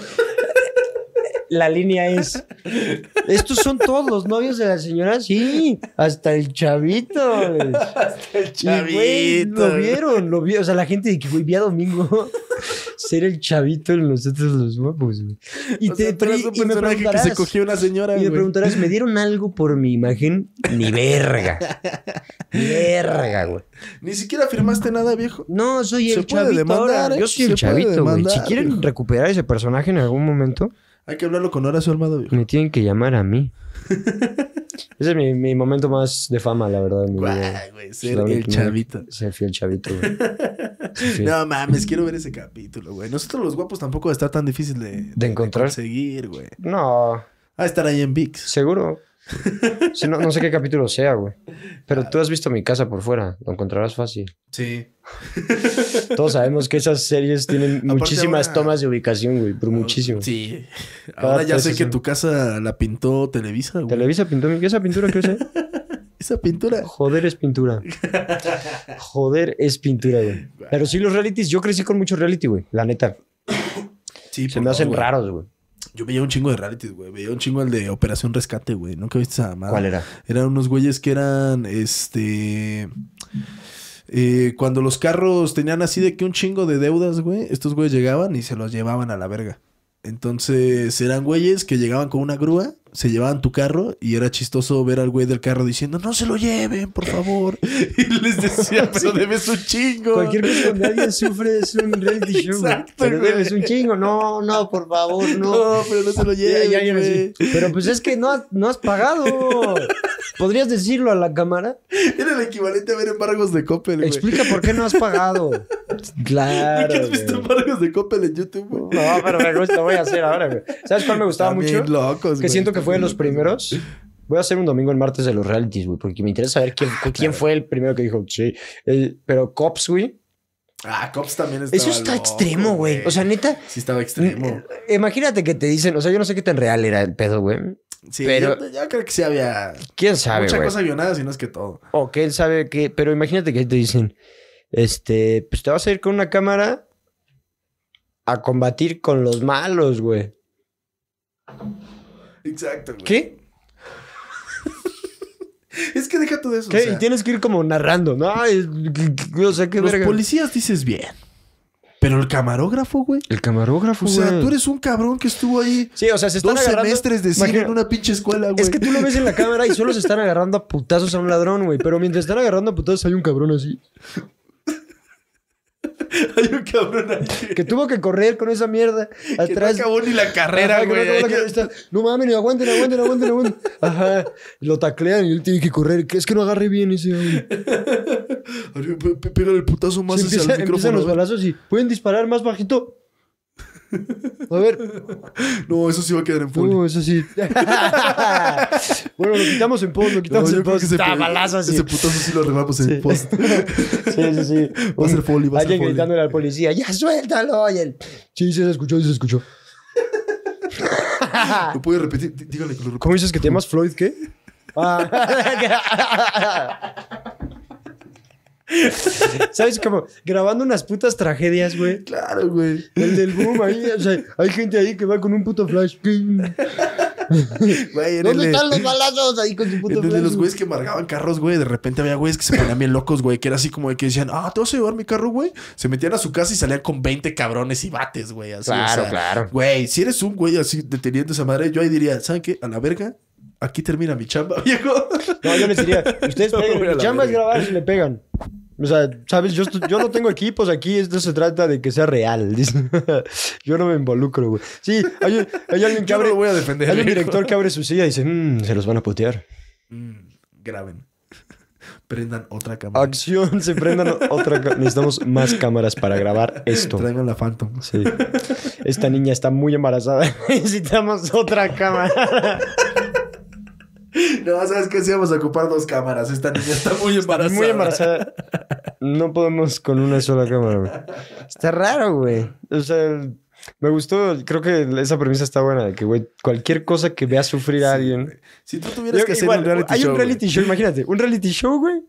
la línea es, ¿estos son todos los novios de la señora? Sí, hasta el chavito. Güey. Hasta el chavito. Y, güey, lo vieron. O sea, la gente de que, güey, vi a Domingo ser el chavito en nosotros los guapos, güey. Y, o sea, tú eres un personaje que se cogió una señora, y me güey. preguntarás, ¿me dieron algo por mi imagen? Ni verga. Ni verga, güey. Ni siquiera firmaste nada, viejo. No, soy Se el puede chavito demandar, ahora. ¿eh? Yo soy el Se puede chavito, güey. Si demandar, quieren viejo. recuperar ese personaje en algún momento, Hay que hablarlo con Horacio Almado, viejo. me tienen que llamar a mí. Ese es mi momento más de fama, la verdad. En mi vida. Guay, güey, ser La el única- chavito. Ser fiel chavito, güey. Ser fiel. No mames, quiero ver ese capítulo, güey. Nosotros los guapos tampoco está tan difícil de encontrar. conseguir, güey. No, Va a estar ahí en VIX. seguro. Sí, no sé qué capítulo sea, güey. Pero tú has visto mi casa por fuera. Lo encontrarás fácil. Sí. Todos sabemos que esas series tienen muchísimas ahora- tomas de ubicación, güey. Pero muchísimo. Sí. Cada Ahora ya sé 3 que segundos. tu casa la pintó Televisa, güey. Televisa pintó esa pintura, ¿qué es? Esa pintura. Joder, es pintura. Joder, es pintura, güey. Pero sí, los realities, yo crecí con mucho reality, güey. La neta. Sí, Se me hacen raros, güey. Yo veía un chingo de realities, güey. Veía un chingo el de Operación Rescate, güey. ¿Nunca viste esa mamada? ¿Cuál era? Eran unos güeyes que eran, cuando los carros tenían así de que un chingo de deudas, güey, estos güeyes llegaban y se los llevaban a la verga. Entonces eran güeyes que llegaban con una grúa se llevaban tu carro y era chistoso ver al güey del carro diciendo, no se lo lleven, por favor. Y les decía, pero debes un chingo. Cualquier cosa donde alguien sufre es un reality show, güey. Exacto, Pero güey. debes un chingo. No, no, por favor, no. No, pero no se lo lleven, Ya, ya, güey. sí. Pero pues es que no has pagado. ¿Podrías decirlo a la cámara? Era el equivalente a ver embargos de Coppel, güey. Explica por qué no has pagado. Claro. ¿Nunca has visto güey. embargos de Coppel en YouTube, güey? No, pero me gusta, lo voy a hacer ahora, güey. ¿Sabes cuál me gustaba También mucho? locos, Que güey. siento que fue de los primeros. Voy a hacer un domingo en martes de los realities, güey, porque me interesa saber quién fue el primero que dijo, sí. Pero Cops, güey. Ah, Cops también estaba Eso está loco, extremo, güey. O sea, neta. Sí estaba extremo. Imagínate que te dicen, o sea, yo no sé qué tan real era el pedo, güey. Sí, pero- yo creo que sí había ¿Quién sabe, mucha güey? cosa guionada, si no es que todo. O que él sabe que... Pero imagínate que te dicen, pues te vas a ir con una cámara a combatir con los malos, güey. Exacto, güey. ¿Qué? Es que deja todo eso. ¿Qué? O sea, Y tienes que ir como narrando, ¿no? O sea, qué los verga. policías dices bien. Pero el camarógrafo, güey. El camarógrafo, O sea, güey. tú eres un cabrón que estuvo ahí Sí, o sea, se están 2 agarrando... semestres de cine Imagina- en una pinche escuela, güey. Es que tú lo ves en la cámara y solo se están agarrando a putazos a un ladrón, güey. Pero mientras están agarrando a putazos hay un cabrón así. Hay un cabrón ahí Que tuvo que correr con esa mierda que no atrás. acabó ni la carrera, Ajá, que no güey. acabó la carrera, está, no mames, ni aguanten. Ajá. Lo taclean y él tiene que correr. Que es que no agarre bien ese, güey. Pégale el putazo más Se hacia el empiezan micrófono. los balazos y pueden disparar más bajito. A ver. No, eso sí va a quedar en folio. No, eso sí. Bueno, lo quitamos en post, lo No, quitamos yo en creo post. que Está balazo así. ese putazo sí lo arreglamos en Sí. post. Sí. Va a ser folio, va a ser Alguien folio. gritándole al policía, ¡ya suéltalo! Y él, sí, se escuchó. ¿Lo puede repetir? Dígale que lo repita. ¿Cómo dices que te llamas Floyd? ¿Qué? ¿Sabes? Como grabando unas putas tragedias, güey. Claro, güey. El del boom ahí, o sea, hay gente ahí que va con un puto flash. Güey, en ¿Dónde el de- están los balazos? Ahí con su puto En el de flash. los güeyes que embargaban carros, güey. De repente había güeyes que se ponían bien locos, güey. Que era así como de que decían, ¿te vas a llevar mi carro, güey? Se metían a su casa y salían con 20 cabrones y bates, güey. Así, Claro, o sea, claro. Güey, si eres un güey así deteniendo esa madre, yo ahí diría, ¿saben qué? A la verga, aquí termina mi chamba, viejo. No, yo les diría, ustedes No, peguen. güey, a Mi la chamba es verga. grabar si le pegan. O sea, ¿sabes? Yo no tengo equipos aquí. Esto se trata de que sea real. Yo no me involucro, güey. Sí, hay alguien que Yo no abre... lo voy a defender. Hay un viejo. director que abre su silla y dice, se los van a putear. Graben. Prendan otra cámara. Acción, se prendan otra... Necesitamos más cámaras para grabar esto. Traigan la Phantom. Sí. Esta niña está muy embarazada. Necesitamos otra cámara. No, ¿sabes qué? Sí vamos a ocupar 2 cámaras. Esta niña está muy embarazada. Muy embarazada. No podemos con una sola cámara, güey. Está raro, güey. O sea, me gustó. Creo que esa premisa está buena. De que, güey, cualquier cosa que vea sufrir a alguien... Si tú tuvieras que hacer Igual, un reality hay show, un reality show, imagínate. Un reality show, güey.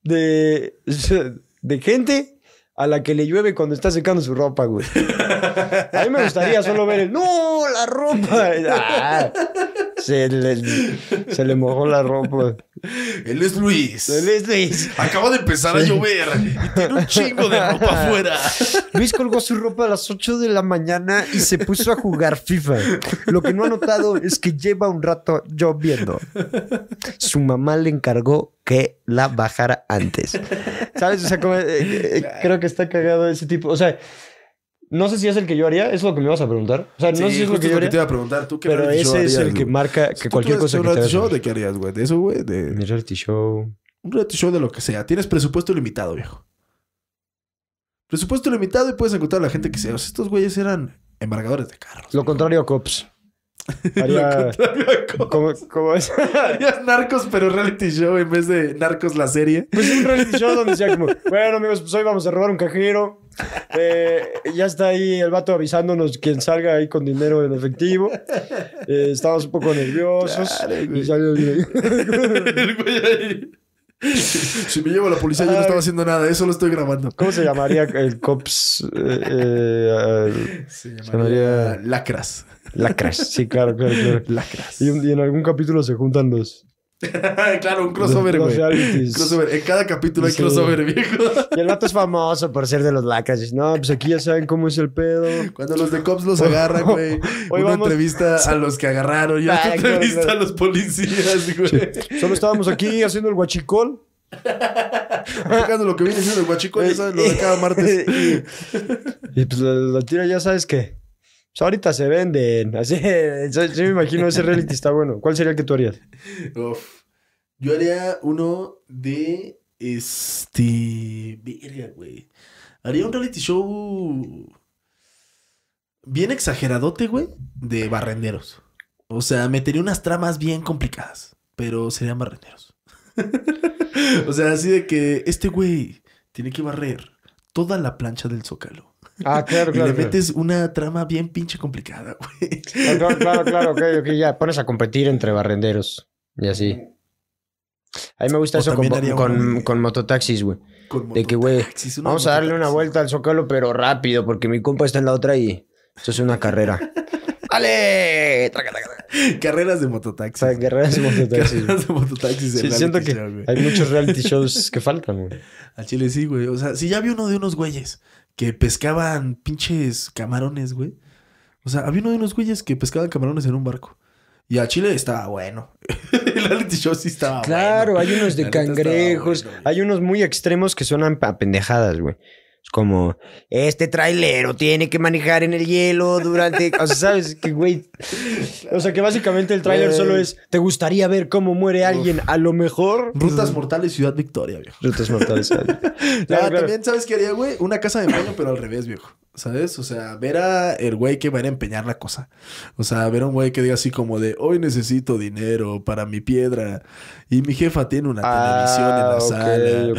De gente a la que le llueve cuando está secando su ropa, güey. A mí me gustaría solo ver el... ¡No! ¡La ropa! Ah, se le mojó la ropa. güey. Él es Luis. Luis. Acaba de empezar a llover y tiene un chingo de ropa afuera. Luis colgó su ropa a las 8 de la mañana y se puso a jugar FIFA. Lo que no ha notado es que lleva un rato lloviendo. Su mamá le encargó que la bajara antes. ¿Sabes? O sea, creo que está cagado ese tipo. O sea, no sé si es el que yo haría. Es lo que me vas a preguntar. O sea, no sé si es lo justo que yo te haría. iba a preguntar. ¿Tú qué Pero reality show ese es harías, el que güey? marca Si que tú cualquier tuvieras cosa un que te reality show, hagas. ¿de qué harías, güey? ¿De eso, güey? Mi reality show. Un reality show de lo que sea. Tienes presupuesto limitado, viejo. Presupuesto limitado y puedes encontrar a la gente que sea. O sea, estos güeyes eran embargadores de carros. Lo contrario a Cops. Haría... Lo contrario a Cops. ¿Cómo es? Harías Narcos, pero reality show en vez de Narcos la serie. Pues un reality show donde decía como, bueno amigos, pues hoy vamos a robar un cajero. Ya está ahí el vato avisándonos quien salga ahí con dinero en efectivo. Estamos un poco nerviosos. Claro, güey. Y salió El güey ahí. Si me llevo a la policía, yo no estaba haciendo nada. Eso lo estoy grabando. ¿Cómo se llamaría el Cops? Se llamaría Lacras. Lacras. Sí, claro. Lacras. Y en algún capítulo se juntan los Claro, un crossover, Los güey. realities. Crossover. En cada capítulo hay Sí. crossover, viejo. Y el vato es famoso por ser de los lacras. Dice, no, pues aquí ya saben cómo es el pedo. Cuando los de Cops los agarran, güey. Hoy Uno vamos- entrevista a los que agarraron y otro Ay, claro, entrevista claro. a los policías, güey. Solo estábamos aquí haciendo el guachicol. Aplicando lo que viene siendo el guachico, ya sabes, lo de cada martes. y pues la tira, ya sabes que pues ahorita se venden. Así, sí me imagino ese reality está bueno. ¿Cuál sería el que tú harías? Uf. Yo haría uno de verga, güey. Haría un reality show bien exageradote, güey, de barrenderos. O sea, metería unas tramas bien complicadas, pero serían barrenderos. O sea, así de que este güey tiene que barrer toda la plancha del Zócalo. Ah, claro, Y claro. le claro. metes una trama bien pinche complicada, güey. Claro, ok, ya pones a competir entre barrenderos y así. A mí me gusta O eso también haría uno de- con mototaxis, güey. Con De que, güey, mototaxis, uno de vamos a darle una mototaxis. vuelta al Zócalo, pero rápido, porque mi compa está en la otra y esto es una carrera. ¡Ale! Traca, traca, traca. Carreras de O mototaxis. sea, guerreras de mototaxis. Carreras de mototaxis. Sí, en siento reality que show, güey. hay muchos reality shows que faltan, güey. Al chile sí, güey. O sea, si ya vi uno de unos güeyes que pescaban pinches camarones, güey. O sea, había uno de unos güeyes que pescaban camarones en un barco. Y a Chile estaba bueno. El reality show sí estaba Claro, bueno. hay unos de La neta estaba cangrejos, bueno, güey. hay unos muy extremos que suenan a pendejadas, güey. Es como, este trailero tiene que manejar en el hielo durante... O sea, ¿sabes? Que, güey... O sea, que básicamente el tráiler Güey. solo es... ¿Te gustaría ver cómo muere alguien? A lo mejor... Rutas mortales, Ciudad Victoria, viejo. Rutas mortales. ¿sabes? Ah, Claro. también, ¿sabes qué haría, güey? Una casa de empeño, pero al revés, viejo. ¿Sabes? O sea, ver a el güey que va a ir a empeñar la cosa. O sea, ver a un güey que diga así como de, hoy necesito dinero para mi piedra. Y mi jefa tiene una televisión en la sala.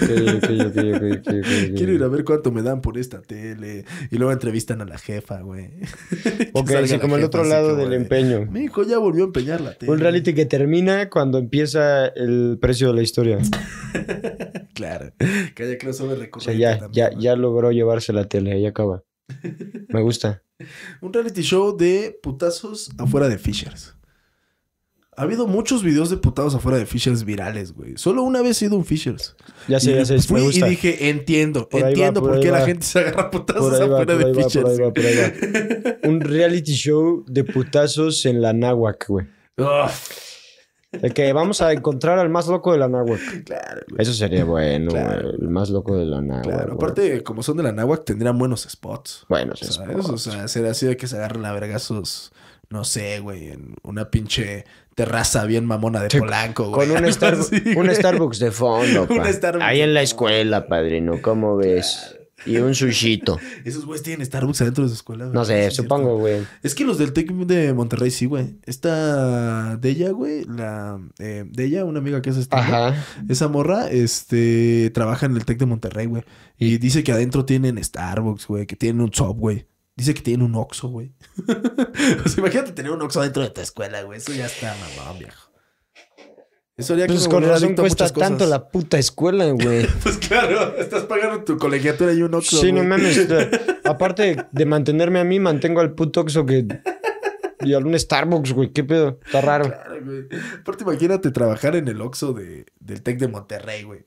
Quiero ir a ver cuánto me dan por esta tele. Y luego entrevistan a la jefa, güey. Que Ok, salga sí, la como el jefa otro así lado como del de, empeño. Mi hijo ya volvió a empeñar la tele. Un reality que termina cuando empieza el precio de la historia. Claro. Que haya crossover O recurrente sea, ya, también, güey. ya logró llevarse la tele, ahí acaba. Me gusta. Un reality show de putazos afuera de Fishers. Ha habido muchos videos de putados afuera de Fishers virales, güey. Solo una vez he ido a un Fishers. Ya sé, me Fui y gusta. dije, entiendo Por ahí por va, qué por ahí la va. gente se agarra putazos Por ahí va, afuera por de ahí va, Fishers. por ahí va, güey. por ahí va. Un reality show de putazos en la náhuac, güey. Uf, De que vamos a encontrar al más loco de la náhuac. claro, güey. Eso sería bueno, Claro. güey. El más loco de la náhuac. Claro, güey. aparte, como son de la náhuac, tendrían buenos spots. Bueno, ¿Sabes? O sea, será así de que se agarren a vergazos, no sé, güey, en una pinche terraza bien mamona de Sí, Polanco, güey. con un, Algo así, un güey. Starbucks de fondo, Un pa. Starbucks Ahí de en la fondo. escuela, padrino. ¿Cómo ves? Y un sushito. Esos güeyes tienen Starbucks adentro de su escuela, güey. No sé, Sí, es supongo, cierto. güey. Es que los del Tec de Monterrey sí, güey. Esta de ella, güey, de ella, una amiga que es Ajá. esa morra, trabaja en el Tec de Monterrey, güey. Y dice que adentro tienen Starbucks, güey, que tienen un Subway. Dice que tienen un Oxxo, güey. O sea, imagínate tener un Oxxo dentro de tu escuela, güey. Eso ya está mamón, viejo. Eso haría que Pues me con volviera razón adicto a cuesta muchas cosas. tanto la puta escuela, güey. Pues claro, estás pagando tu colegiatura y un Oxxo, Sí, no güey. mames. Aparte de mantenerme a mí, mantengo al puto Oxxo que... Y a un Starbucks, güey. ¿Qué pedo? Está raro. Claro, güey. Aparte, imagínate trabajar en el Oxxo del Tec de Monterrey, güey.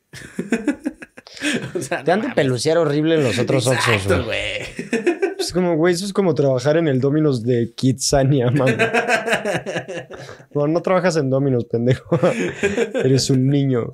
O sea, Te han de mames. pelucear horrible en los otros Oxxos, Exacto, güey. güey. Es como, güey, eso es como trabajar en el Domino's de Kitsania, man. No, no trabajas en Domino's, pendejo. Eres un niño.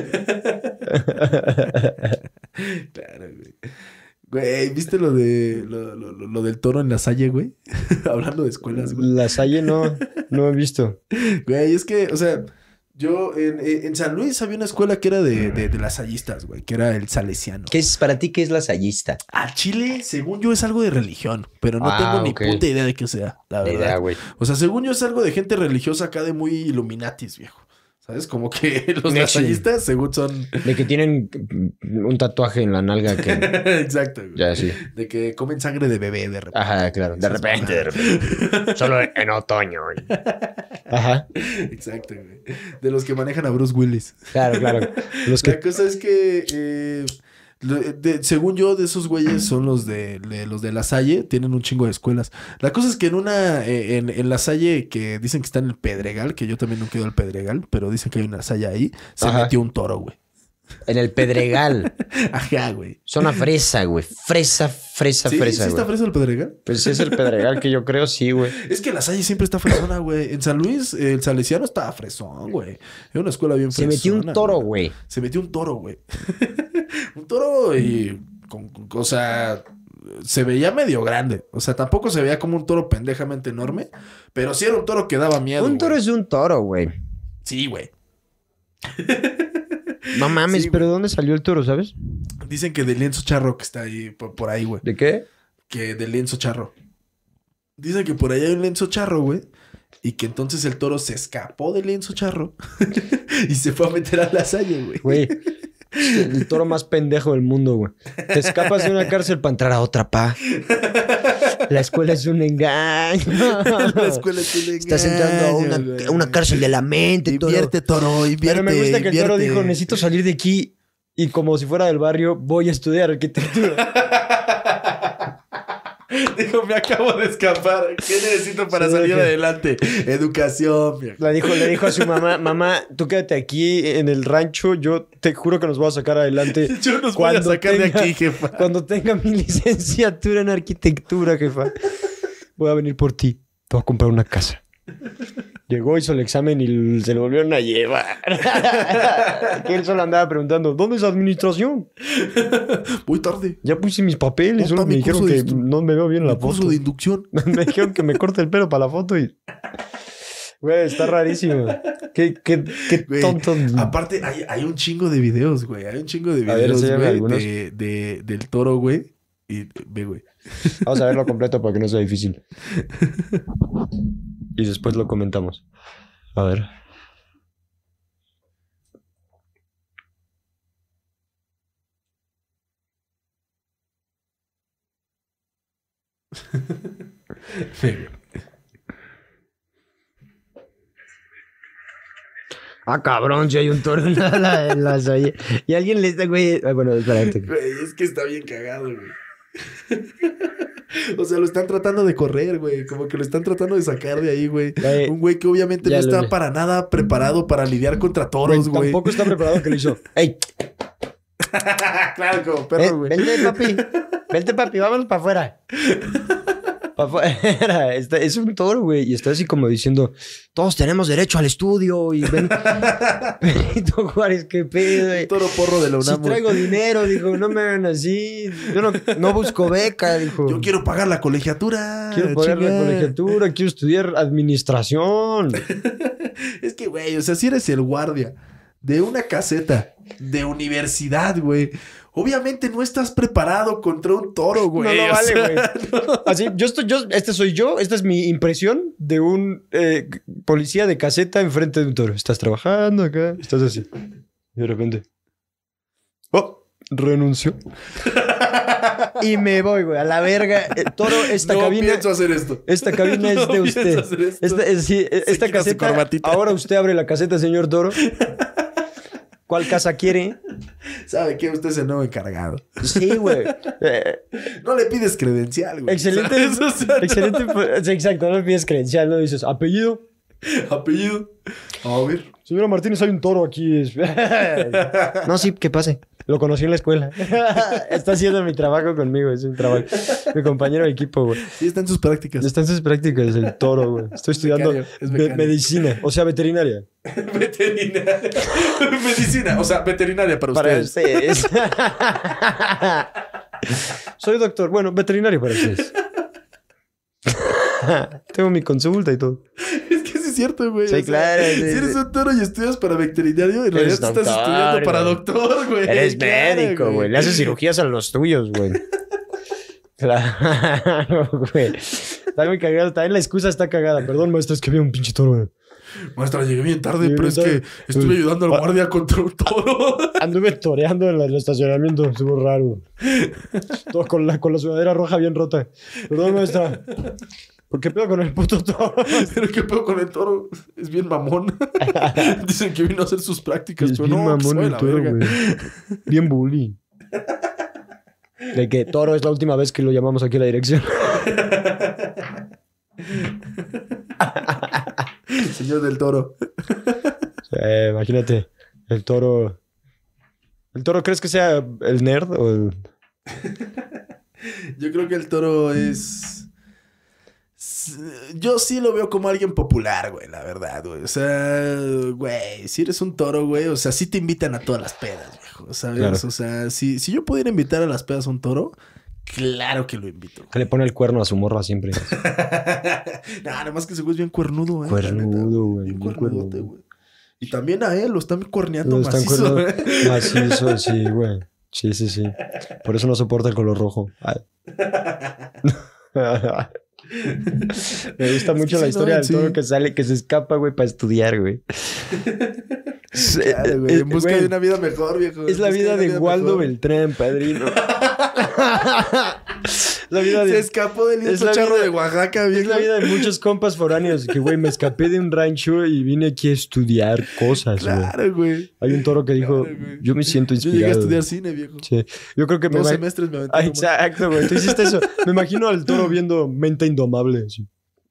Claro, güey. Güey, ¿viste lo del toro en la Salle, güey? Hablando de escuelas, güey. La Salle no he visto. Güey, es que, o sea, yo en San Luis había una escuela que era de lasallistas, güey, que era el Salesiano. ¿Qué es para ti? ¿Qué es la Sayista? A Chile, según yo, es algo de religión, pero no Ah, tengo ni ok. puta idea de qué sea, la Ni verdad. idea, güey. O sea, según yo, es algo de gente religiosa acá de muy Illuminatis, viejo. ¿Sabes? Como que los Sí. lasallistas, según son... De que tienen un tatuaje en la nalga que... Exacto, güey. Ya, sí. De que comen sangre de bebé de repente. Ajá, claro. De repente. Solo en otoño. Ajá. Exacto, güey. De los que manejan a Bruce Willis. Claro. Los La que... cosa es que Según yo, de esos güeyes son los de La Salle. Tienen un chingo de escuelas. La cosa es que en La Salle, que dicen que está en el Pedregal, que yo también nunca he ido al Pedregal, pero dicen que hay una Salle ahí, se metió un toro, güey. En el Pedregal. Ajá, güey. Zona fresa, güey. Fresa, ¿Sí? fresa, ¿Sí está güey. fresa el Pedregal? Pues es el Pedregal que yo creo, sí, güey. Es que La Salle siempre está fresona, güey. En San Luis, el Salesiano estaba fresón, güey. Era una escuela bien Se fresona. metió un toro, güey. Se metió un toro, güey. Un toro y... o sea... Se veía medio grande. O sea, tampoco se veía como un toro pendejamente enorme. Pero sí era un toro que daba miedo, Un toro güey. es un toro, güey. Sí, güey. No mames, Sí, pero güey. ¿dónde salió el toro, sabes? Dicen que del lienzo charro que está ahí, por ahí, güey. ¿De qué? Que del lienzo charro. Dicen que por ahí hay un lienzo charro, güey. Y que entonces el toro se escapó del lienzo charro. Y se fue a meter a La Salle, güey. Güey, el toro más pendejo del mundo, güey. Te escapas de una cárcel para entrar a otra, pa. La escuela es un engaño. La escuela es un engaño. Estás entrando a una cárcel de la mente, toro. Invierte, toro, invierte. Pero me gusta que el toro invierte. dijo, necesito salir de aquí. Y como si fuera del barrio, voy a estudiar arquitectura. Dijo, me acabo de escapar. ¿Qué necesito para Sí, salir ok. adelante? Educación, viejo. Le dijo a su mamá, mamá, tú quédate aquí en el rancho, yo te juro que nos voy a sacar adelante. Yo nos voy a sacar de aquí, jefa. Cuando tenga mi licenciatura en arquitectura, jefa, voy a venir por ti. Te voy a comprar una casa. Llegó, hizo el examen y se lo volvieron a llevar. Que él solo andaba preguntando, ¿dónde es administración? Voy tarde. Ya puse mis papeles, solo Opa, me mi dijeron curso que de no me veo bien en la El curso foto. de inducción. Me dijeron que me corte el pelo para la foto y... Güey, está rarísimo. Qué Güey, tonto. aparte, hay un chingo de videos, güey. Hay un chingo de A ver, videos, enséñame güey, algunos. del toro, güey. Y ve, güey. Vamos a verlo completo para que no sea difícil. Y después lo comentamos. A ver. Ve, güey. Ah, cabrón, si hay un toro en la Salle. Y alguien le está, güey. Bueno, espérate. Güey, es que está bien cagado, güey. O sea, lo están tratando de correr, güey. Como que lo están tratando de sacar de ahí, güey. Güey, Un güey que obviamente no ya lo está vi. para nada preparado para lidiar contra toros, güey. Tampoco está preparado que lo hizo. ¡Ey! Claro, como perro, güey. Vente, papi. Vente, papi. Vámonos para afuera. Para afuera. Es un toro, güey. Y está así como diciendo: todos tenemos derecho al estudio. Y ven. Benito Juárez, qué pedo, güey. Toro porro de la Si UNAM, güey. traigo dinero, dijo, no me hagan así. Yo no busco beca, dijo. Yo quiero pagar la colegiatura. Quiero pagar la chinga. colegiatura, quiero estudiar administración. Es que, güey, o sea, si eres el guardia de una caseta de universidad, güey, obviamente no estás preparado contra un toro, güey. No, no O vale, sea, güey. Así, este soy yo, esta es mi impresión de un policía de caseta enfrente de un toro. Estás trabajando acá, estás así. Y de repente, oh, renuncio. Y me voy, güey, a la verga. Toro, esta no cabina. pienso hacer esto. Esta cabina es No de pienso usted. hacer esto. Esta quita su caseta. corbatita. Ahora usted abre la caseta, señor Toro. ¿Cuál casa quiere? ¿Sabe qué? Usted es el nuevo encargado. Sí, güey. No le pides credencial, güey. Excelente. ¿Sabes? O sea, no. Excelente. Sí, exacto, no le pides credencial, no dices apellido. Apellido. A ver. Señora Martínez, hay un toro aquí. No, sí, que pase. Lo conocí en la escuela. Está haciendo mi trabajo conmigo. Es un trabajo. Mi compañero de equipo, güey. Sí, está en sus prácticas. Está en sus prácticas, el toro, güey. Estoy estudiando becario, es becario. medicina, o sea, veterinaria. Veterinaria. Medicina. O sea, veterinaria para Para ustedes. ustedes. Soy doctor. Bueno, veterinario para ustedes. Tengo mi consulta y todo. Es que sí es cierto, güey. Sí, O sea, claro, sí, si eres sí. un toro y estudias para veterinario, en realidad Eres te estás doctor, estudiando para güey. doctor, güey. Eres Claro, médico, güey. Le haces cirugías a los tuyos, güey. Claro, güey. Está muy cagado. También la excusa está cagada. Perdón, maestro, es que había un pinche toro, güey. Maestra, llegué bien tarde, Llegué pero bien es que tarde. estuve ayudando al guardia contra un toro. Anduve toreando en el estacionamiento. Estuvo raro. Todo con la sudadera roja bien rota. Perdón, maestra. ¿Por qué pedo con el puto toro? Pero qué pedo con el toro. Es bien mamón. Dicen que vino a hacer sus prácticas, Es pero bien no, que se mamón vaya el la toro, verga. güey. Bien bully. De que Toro es la última vez que lo llamamos aquí a la dirección. Señor del Toro. Imagínate, el Toro... ¿El Toro crees que sea el nerd o el...? Yo creo que el Toro es... Yo sí lo veo como alguien popular, güey, la verdad, güey. O sea, güey, si eres un Toro, güey, o sea, sí te invitan a todas las pedas, viejo, ¿sabes? Claro. O sea, si yo pudiera invitar a las pedas a un Toro, claro que lo invito. Que le pone el cuerno a su morra siempre. Nada más que ese güey es bien cuernudo, Cuernudo, güey. Bien Bien cuernudote, cuernudo. güey. Y también a él lo están cuerneando Lo están macizo, cuerno- güey. Macizo, sí, güey. Sí, sí, sí. Por eso no soporta el color rojo. Ay. Me gusta mucho que la sí, historia no, del Toro sí. que sale, que se escapa, güey, para estudiar, güey. Claro, güey, en busca Güey, de una vida mejor, viejo. es la En busca vida una de Waldo mejor. Beltrán, padrino. La vida Se de... escapó del es la charro vida- de Oaxaca, Es viejo. la vida de muchos compas foráneos. Que, güey, me escapé de un rancho y vine aquí a estudiar cosas, güey. Claro, güey. Hay un Toro que dijo, Claro, güey. yo me siento Yo inspirado. llegué a estudiar cine, viejo. Sí. Yo creo que 2 ima- semestres me aventé. Ah, nomás. exacto, güey. Tú hiciste eso. Me imagino al Toro viendo Mente Indomable. Así.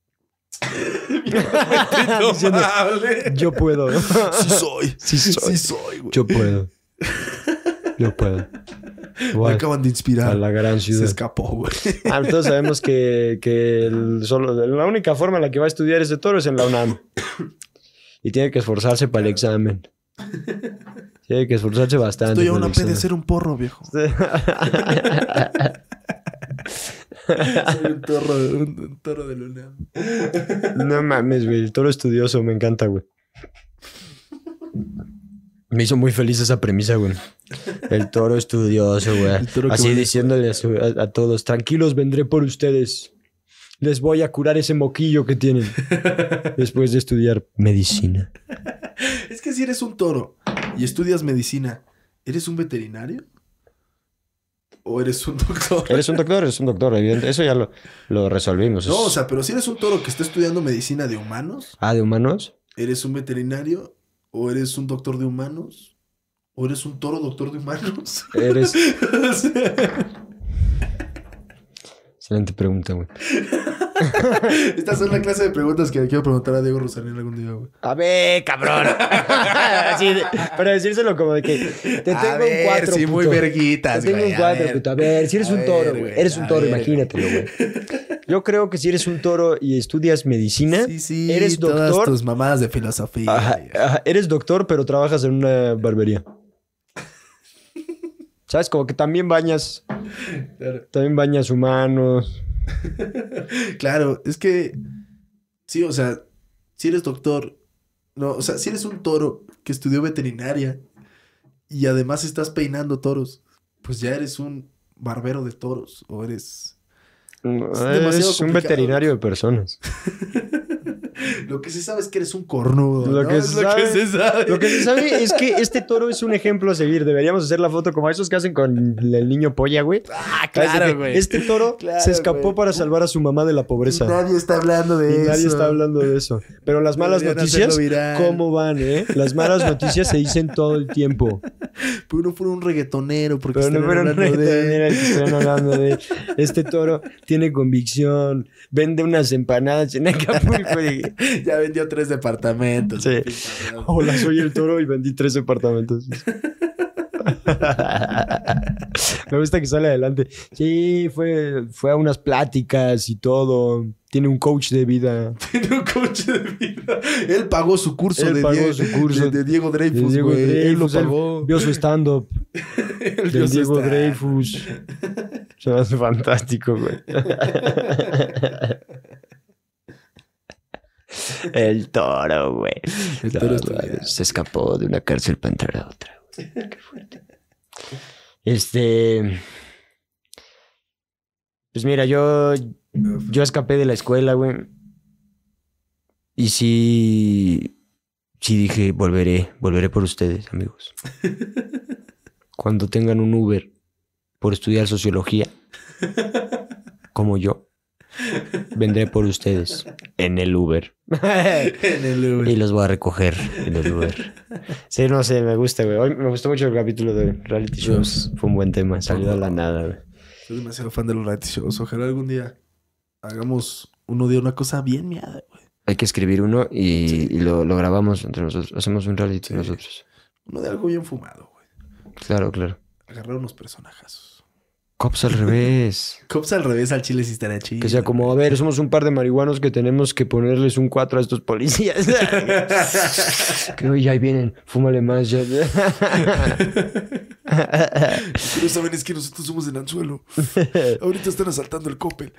Diciendo, Indomable. yo puedo. Sí soy. Sí soy. Sí soy, güey. Yo puedo. Yo puedo. Me Voy acaban de inspirar. a la gran Se ciudad. escapó, güey. Todos sabemos que la única forma en la que va a estudiar ese Toro es en la UNAM. Y tiene que esforzarse para el examen. Tiene que esforzarse bastante. Estoy a para una el P de examen. ser un porro, viejo. Soy un toro de luna. No mames, güey. El Toro estudioso me encanta, güey. Me hizo muy feliz esa premisa, güey. El Toro estudioso, güey. El toro que Así va a la diciéndole a todos, tranquilos, vendré por ustedes. Les voy a curar ese moquillo que tienen. Después de estudiar medicina. Es que si eres un toro y estudias medicina, ¿eres un veterinario? ¿O eres un doctor? Eres un doctor, evidente. Eso ya lo resolvimos. No, o sea, pero si eres un toro que está estudiando medicina de humanos, Ah, ¿de humanos? ¿eres un veterinario? ¿O eres un doctor de humanos? ¿O eres un toro doctor de humanos? Eres... O sea, Excelente pregunta, güey. estas son la clase de preguntas que le quiero preguntar a Diego Rosalén algún día, güey. A ver, cabrón. Así para decírselo como de que te tengo A un ver, 4, sí, muy verguitas, Te tengo güey, un a 4, ver. puto. A ver, si eres A un toro, ver, güey. Eres un a toro, ver, imagínatelo, güey. Yo creo que si eres un toro y estudias medicina, Sí, eres todas doctor. tus mamadas de filosofía. Ajá, ajá, eres doctor, pero trabajas en una barbería. ¿Sabes? Como que también bañas humanos. Claro, es que sí, o sea, si eres doctor, no, o sea, si eres un toro que estudió veterinaria y además estás peinando toros, pues ya eres un barbero de toros o eres demasiado Eres un complicado. veterinario de personas. lo que se sabe es que eres un cornudo, Lo ¿no? que Es se lo sabe- que se sabe. Lo que se sabe es que este toro es un ejemplo a seguir. Deberíamos hacer la foto como esos que hacen con el niño polla, güey. Ah, ¿Sabes? De claro, que güey. Este toro Claro, se escapó güey. para salvar a su mamá de la pobreza. Nadie está hablando de Y eso. nadie está hablando de eso. Pero las malas Deberían noticias, hacerlo viral. ¿cómo van, eh? Las malas noticias se dicen todo el tiempo. Pero no fuera un reggaetonero porque Pero no están fueron hablando de él. están hablando de este toro tiene convicción, vende unas empanadas en Acapulco. Y... Ya vendió 3 departamentos. Sí. Hola, soy el toro y vendí 3 departamentos. Me gusta que sale adelante. Sí, fue a unas pláticas y todo. Tiene un coach de vida. Tiene un coche de vida. Él pagó su curso, Él pagó su curso de Diego Dreyfus, Diego güey. Él lo Dreyfus, él pagó. vio su stand-up Él vio del su Diego stand. Dreyfus. Se me hace fantástico, güey. El toro, güey. El toro No, estudia. güey, se escapó de una cárcel para entrar a otra. Güey. Qué fuerte. Pues mira, yo escapé de la escuela, güey. Y sí dije, volveré por ustedes, amigos. Cuando tengan un Uber por estudiar sociología, como yo, vendré por ustedes en el Uber. En el Uber. Y los voy a recoger en el Uber. Sí, no sé, me gusta, güey. Hoy me gustó mucho el capítulo de reality shows. Fue un buen tema, salió de la nada, güey. Soy demasiado fan de los reality shows. Ojalá algún día hagamos uno de una cosa bien miada, güey. Hay que escribir uno y lo grabamos entre nosotros. Hacemos un reality nosotros. Uno de algo bien fumado, güey. Claro, claro. Agarrar unos personajazos. Cops al revés. Cops al revés al chile sí estaría chido. Que sea como, a ver, somos un par de marihuanos que tenemos que ponerles un 4 a estos policías. Creo que ya ahí vienen. Fúmale más. Ya. Pero saben, es que nosotros somos el anzuelo. Ahorita están asaltando el Coppel.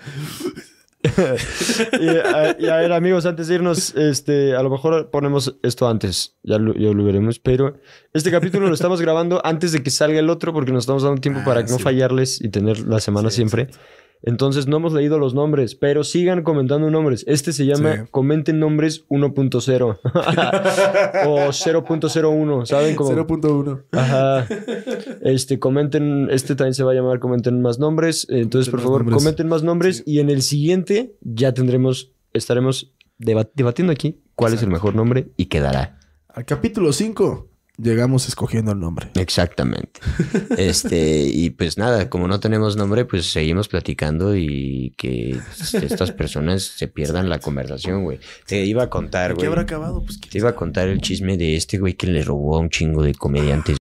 Y a ver, amigos, antes de irnos, a lo mejor ponemos esto antes, ya lo veremos, pero este capítulo lo estamos grabando antes de que salga el otro porque nos estamos dando tiempo para no fallarles y tener la semana siempre. Exacto. Entonces no hemos leído los nombres, pero sigan comentando nombres. Este se llama Comenten Nombres 1.0 o 0.01, ¿saben? Como 0.1. Ajá. Comenten, también se va a llamar Comenten Más Nombres. Entonces, por favor, comenten más nombres y en el siguiente ya estaremos debatiendo aquí cuál es el mejor nombre y quedará. Al capítulo 5 llegamos escogiendo el nombre. Exactamente. Y pues nada, como no tenemos nombre, pues seguimos platicando y que estas personas se pierdan la conversación, güey. Te iba a contar, güey. ¿Qué habrá acabado? Pues, te iba a contar el chisme de güey que le robó a un chingo de comediantes.